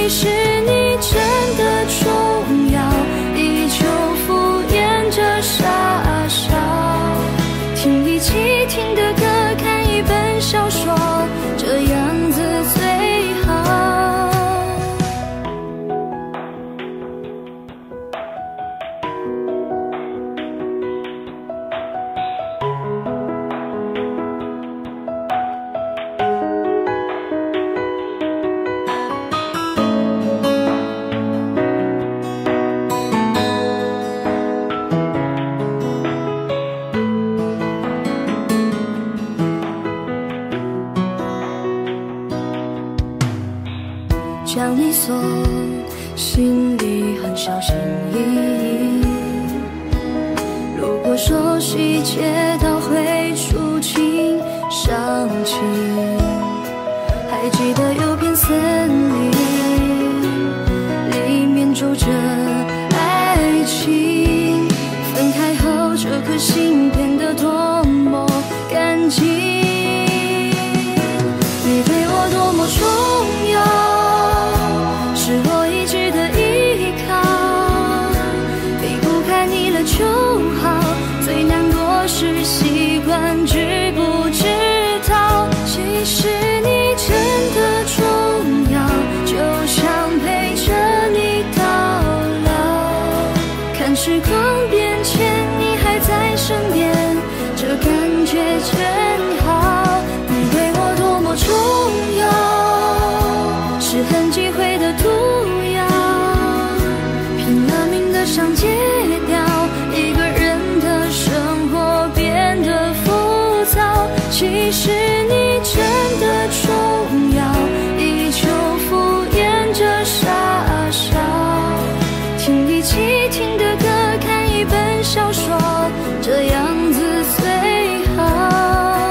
其实你真的重要，依旧敷衍着傻笑，听一起听的歌，看一本小说，这样子最好。将你锁，心里很小心翼翼。如果说细节都会触景伤情，还记得有片森林，里面住着爱情。分开后，这颗心变得多么干净。你对我多么重要。是我一直的依靠，离不开你了就好。最难过是习惯知不知道，其实你真的重要，就想陪着你到老。看时光变迁，你还在身边，这感觉真好。你对我多么重要，是很忌讳的毒药，拼了命的想戒掉，一个人的生活变得浮躁。其实你真的重要，依旧敷衍着傻笑，听一起听的歌，看一本小说，这样子最好。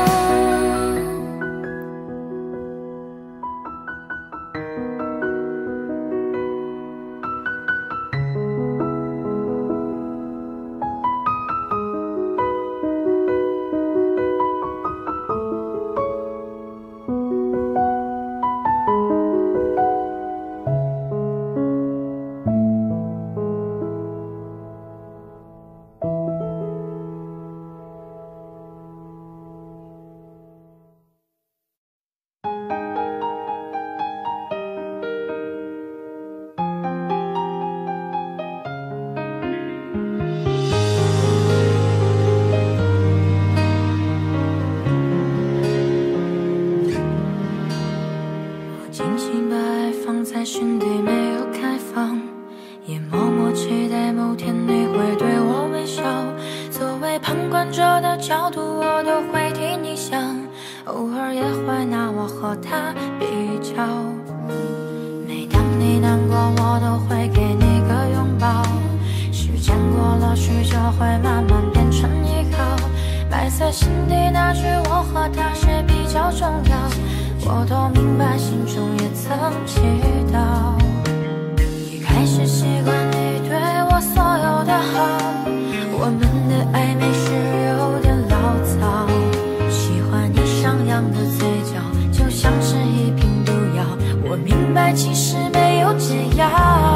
心底没有开放，也默默期待某天你会对我微笑。作为旁观者的角度，我都会替你想，偶尔也会拿我和他比较。每当你难过，我都会给你个拥抱。时间过了许久，会慢慢变成依靠。埋在心底那句我和他谁比较重要，我都明白，心中也曾祈祷。一开始习惯你对我所有的好，我们的暧昧是有点潦草。喜欢你上扬的嘴角，就像是一瓶毒药。我明白，其实没有解药。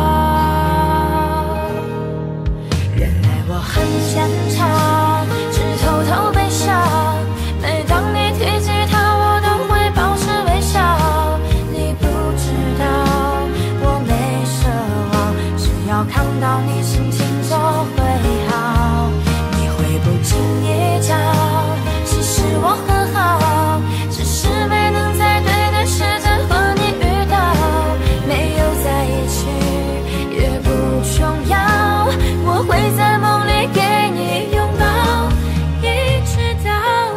原来我很坚强，只偷偷悲伤。每当你提起他，我都会保持微笑。你不知道我没奢望，只要看到你心情就会好。你会不经意讲，其实我很好，只是没能在对的时间和你遇到。没有在一起也不重要，我会在梦里给你拥抱，一直到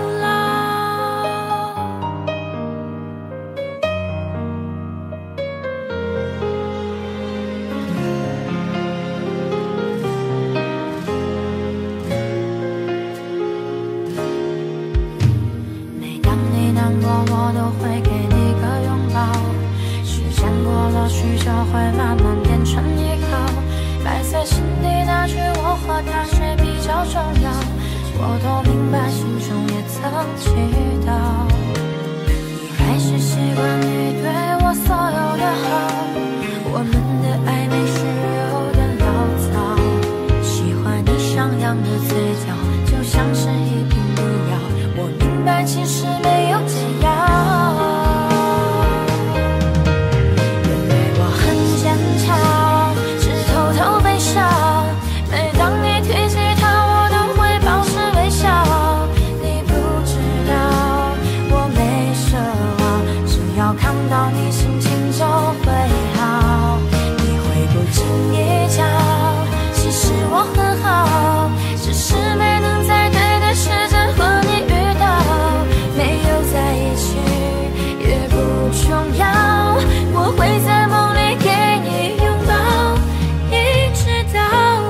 我都会给你个拥抱，时间过了许久，会慢慢变成依靠。埋在心底那句我和他谁比较重要，我都明白，心中也曾祈祷。一开始习惯你对我所有的好，我心情就会好。你会不经意讲，其实我很好，只是没能在对的时间和你遇到。没有在一起也不重要，我会在梦里给你拥抱，一直到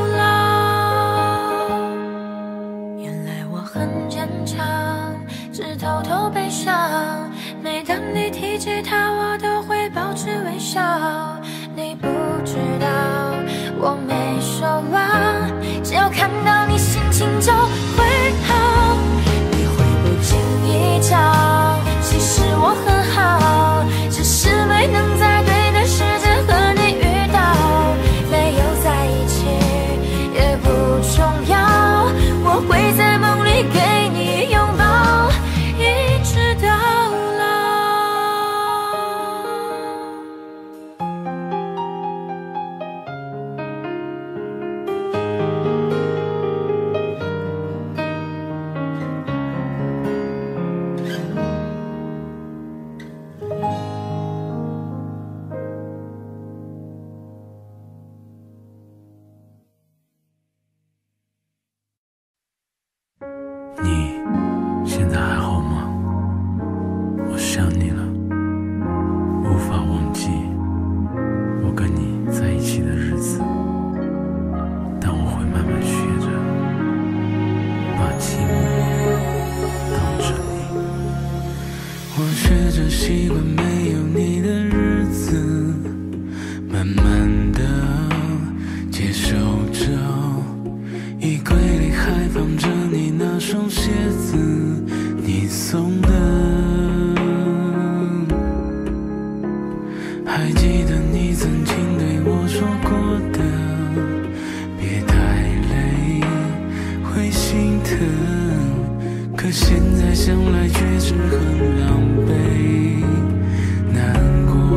老。原来我很坚强，只偷偷悲伤，每当你提起他，我都会保持微笑。你不知道我没奢望，只要看到你心情就会好。你会不经意讲，其实我很好，只是没能在对的时间和你遇到。没有在一起也不重要，我会在梦里给你拥抱，一直到老。 你现在还好吗？我想你了，无法忘记我跟你在一起的日子，但我会慢慢学着把寂寞当着你。我学着习惯没有你的日子，慢慢的接受着衣柜里还放着你那双鞋子，你送的。还记得你曾经对我说过的，别太累，会心疼。可现在想来却是很狼狈，难过。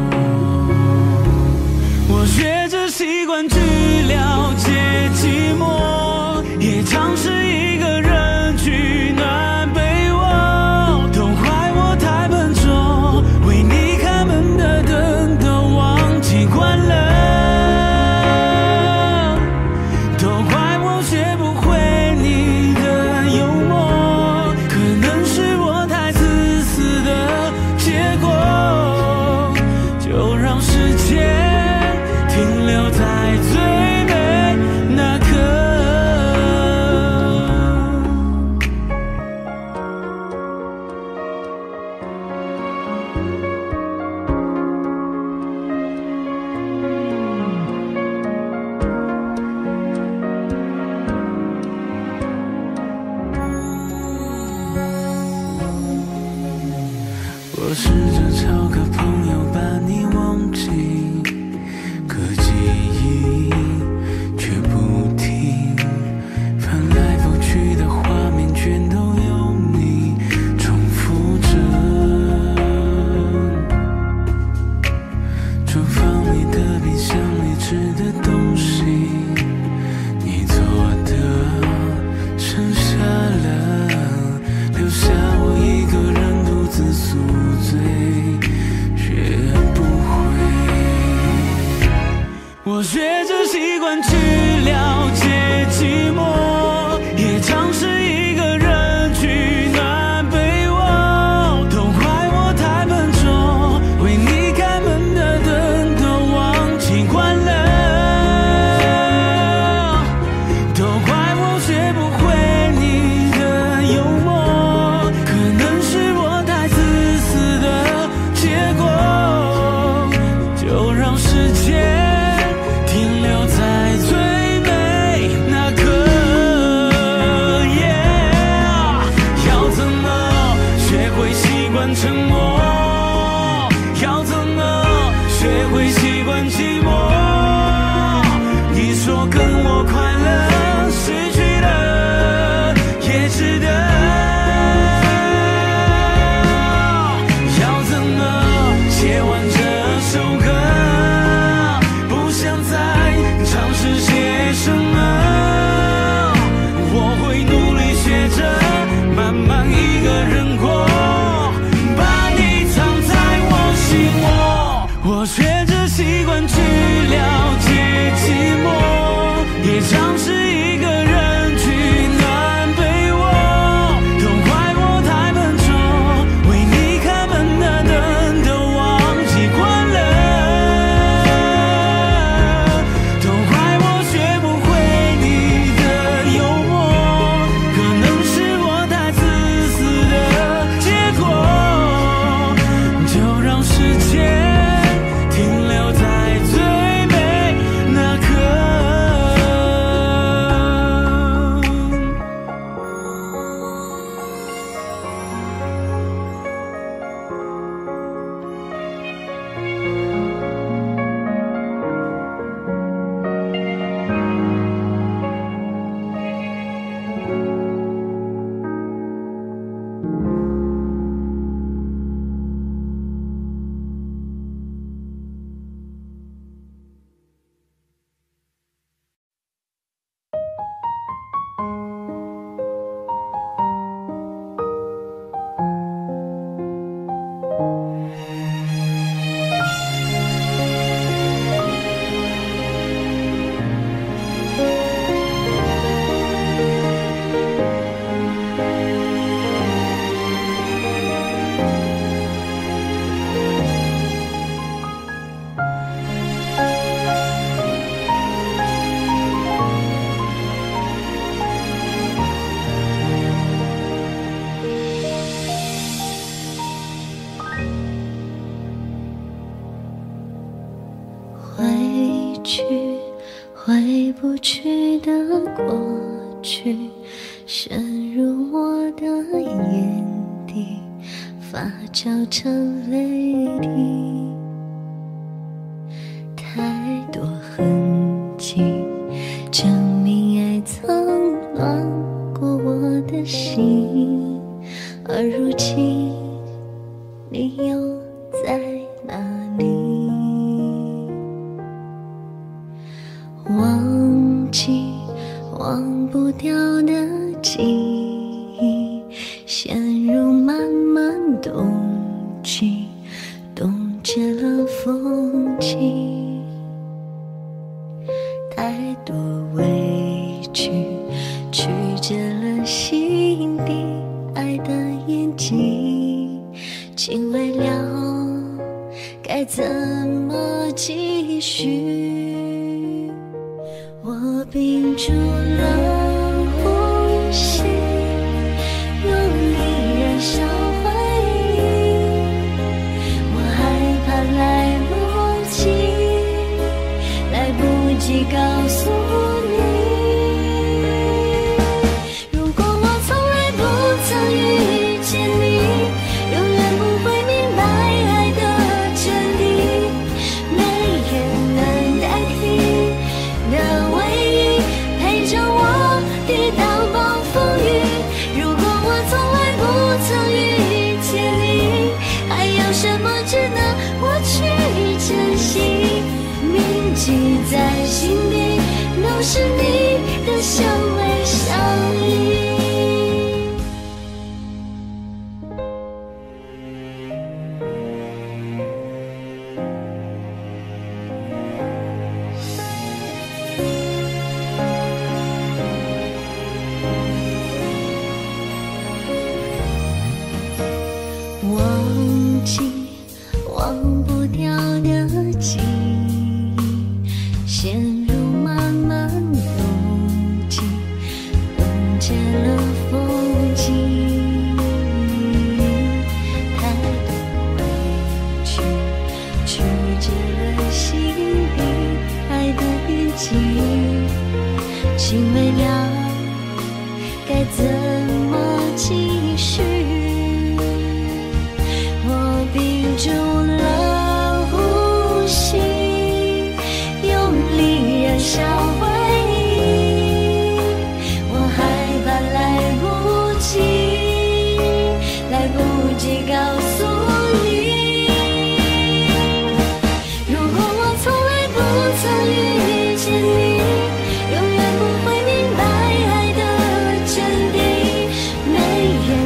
我学着习惯去了解寂寞，也尝试一个人取暖被窝，都怪我太笨拙，为你开门的灯都忘记关了，都怪我学不会你的幽默，可能是我太自私的结果，就让时间停留在最美那刻。我试着找个朋友把你忘记，可记忆却不停，翻来覆去的画面全都有你重复着。厨房里的冰箱里吃的东西，你做的剩下了，留下我一个人独自宿醉，学不会。我学着习惯去了解寂寞，也尝试一个人取暖被窝，都怪我太笨拙，为你开门的灯都忘记关了，都怪我学不会你的幽默，可能是我太自私的结果，就让时间停我学着习惯去了解寂寞，也尝试一个人去南北我。都怪我太笨拙，为你开门的灯都忘记关了。都怪我学不会你的幽默，可能是我太自私的结果。就让时间停留在最美那刻。 回去，回不去的过去，深入我的眼底，发酵成泪滴。太多痕迹，证明爱曾暖过我的心，而如今你又在哪里？忘记忘不掉的记忆，陷入漫漫冬季，冻结了风景。太多委屈，曲折了心底爱的眼睛，请未了该怎么继续？我屏住了呼吸，用力燃烧回忆，我害怕来不及，来不及告诉你。如果我从来不曾遇见你，永远不会明白爱的真谛，没人能代替的唯一，陪着我抵挡暴风雨。如果我从来不曾遇见你，还有什么值得我去珍惜？铭记在心底，都是你的相偎相依。忘记忘不掉的记忆，陷入漫漫冬季，冻结了风景。太多委屈，曲折了心底爱的眼睛，请未了该怎么继续？我屏住了呼吸，用力燃烧回忆，我害怕来不及，来不及告诉你。如果我从来不曾遇见你，永远不会明白爱的真谛，没人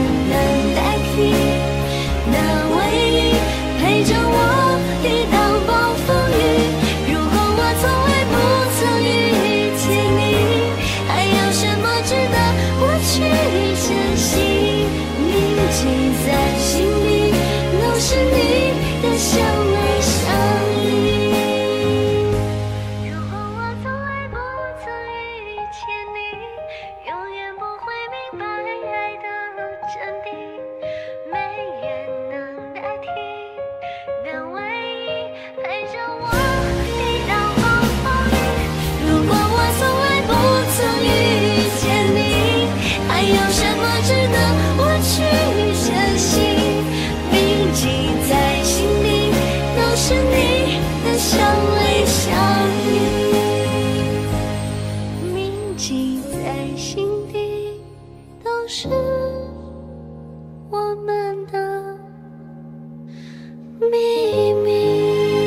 是你的相偎相依，铭记在心底，都是我们的秘密。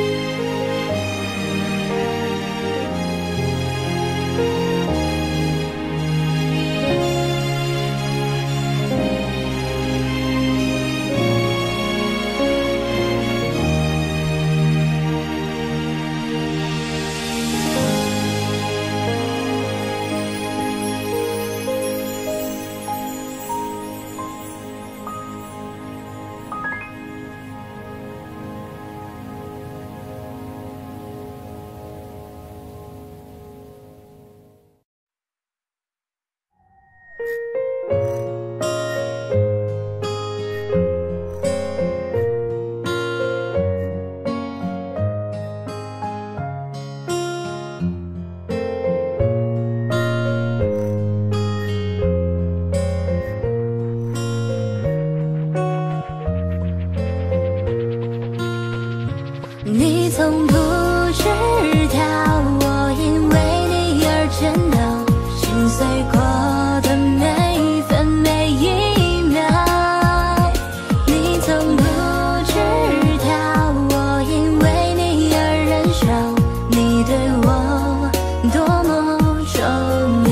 你从不知道，我因为你而颤抖，心碎过的每一分每一秒。你从不知道，我因为你而忍受，你对我多么重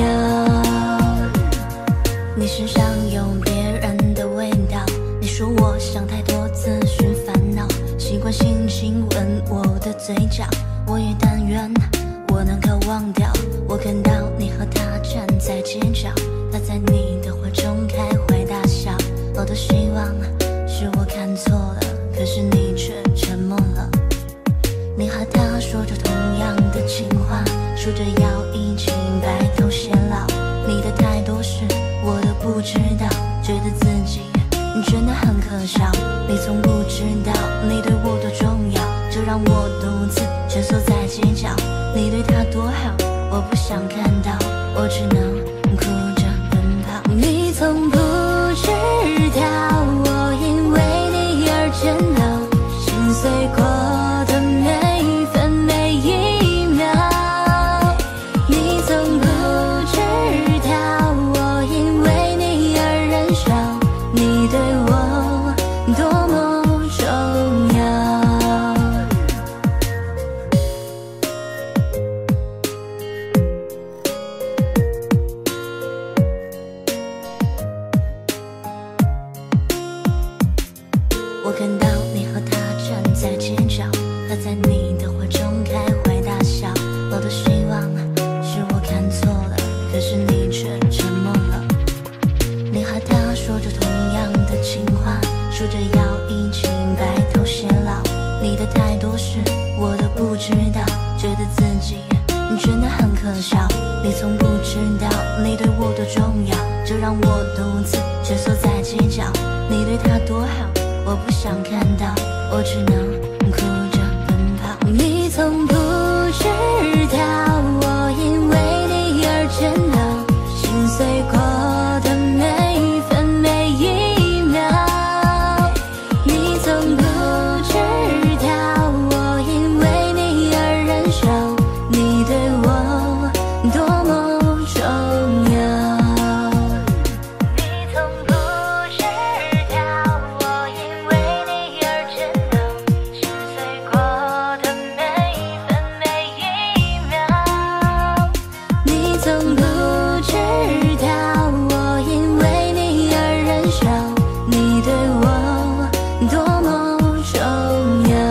要。你身上有别人的味道，你说我想太多，自寻烦恼，习惯性亲吻我的嘴角，我也但愿我能够忘掉。我看到你和他站在街角，他在你的怀中开怀大笑。我多希望是我看错了，可是你却沉默了。你和他说着同样的情话，说着要一起白头偕老。你的太多事我都不知道，觉得自己真的很可笑。你从不知道你对我多重要，就让我独自蜷缩在街角。你对他多好，我不想看到，我只能哭着奔跑。你从不知道，我因为你而颤抖，心碎过的每一分每一秒。你从不知道，我因为你而忍受，你对我多么重要。我看到你和他站在街角，他在你的怀中开怀大笑。我多希望是我看错了，可是你却沉默了。你和他说着同样的情话，说着要一起白头偕老。你的太多事我都不知道，觉得自己真的很可笑。你从不知道你对我多重要，就让我独自蜷缩在街角。你对他多好，我不想看到，我只能哭着奔跑。你从不知道，我因为你而颤抖，心碎过的每一分每一秒。你从不知道，我因为你而忍受，你对我多么重要。你从不知道，我因为你而颤抖，心碎过的每一分每一秒。你从不知道，我因为你而忍受，你对我多么重要。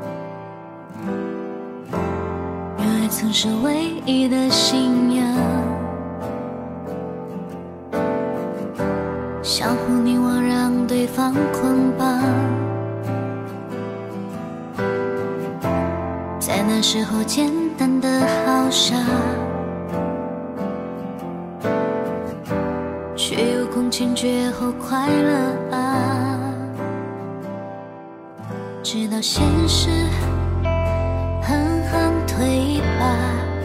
原来曾是唯一的信仰。 相互凝望，让对方捆绑。在那时候，简单的好傻，却有空前绝后快乐啊！直到现实狠狠推把，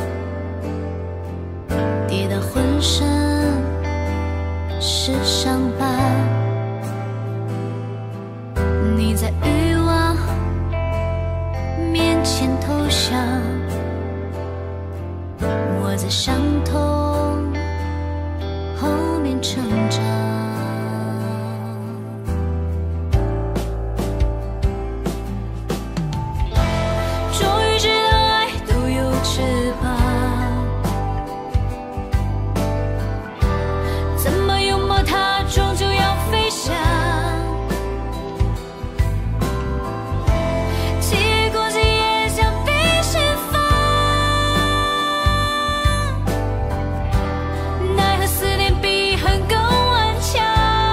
跌到浑身是伤疤。你在欲望面前投降，我在伤痛后面成长。终于知道爱都有翅膀，怎么拥抱它，终究要飞翔。结果竟也想被释放，奈何思念比恨更顽强。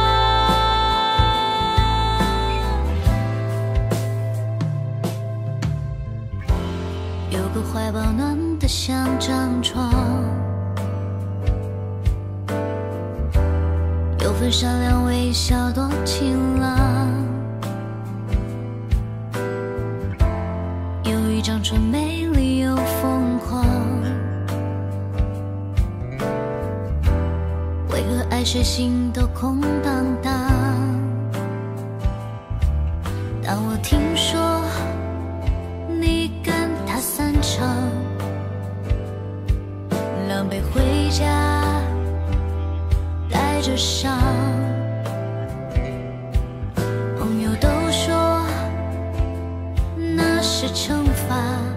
有个怀抱暖得像张床，有份善良微笑多晴朗，有一张唇美丽又疯狂，为何爱谁心都空荡荡？当我听说你跟他散场，狼狈回家带着伤，朋友都说那是惩罚，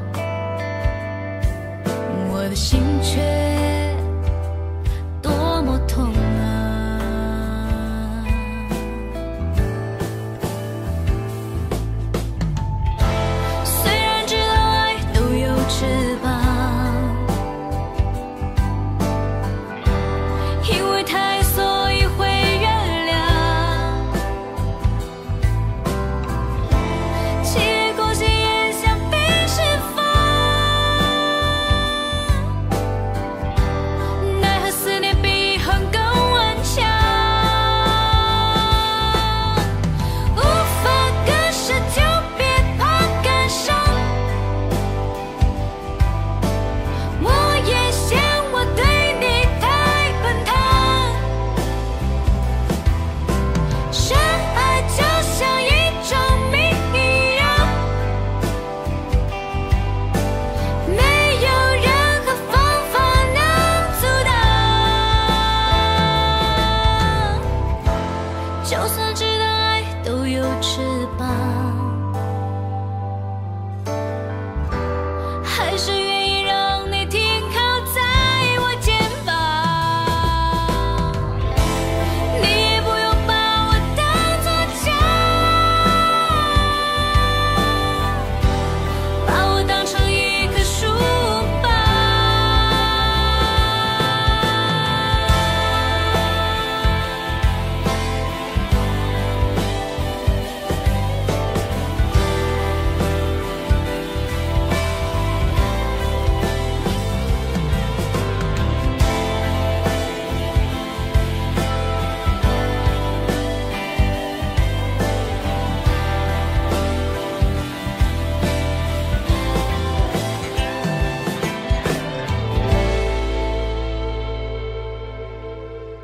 我的心却多么痛啊！虽然知道爱都有翅膀，因为太所以会原谅，结果竟也想被释放，奈何思念比恨更顽强，无法割舍就别怕感伤，我也嫌我对你太奔腾，深爱就像一种谜一样，没有任何方法能阻挡。就算知道爱都有翅膀，还是愿意让你停靠在我肩膀，你也不用把我当作家，把我当成一棵树吧。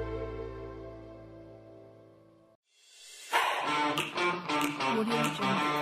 我理解。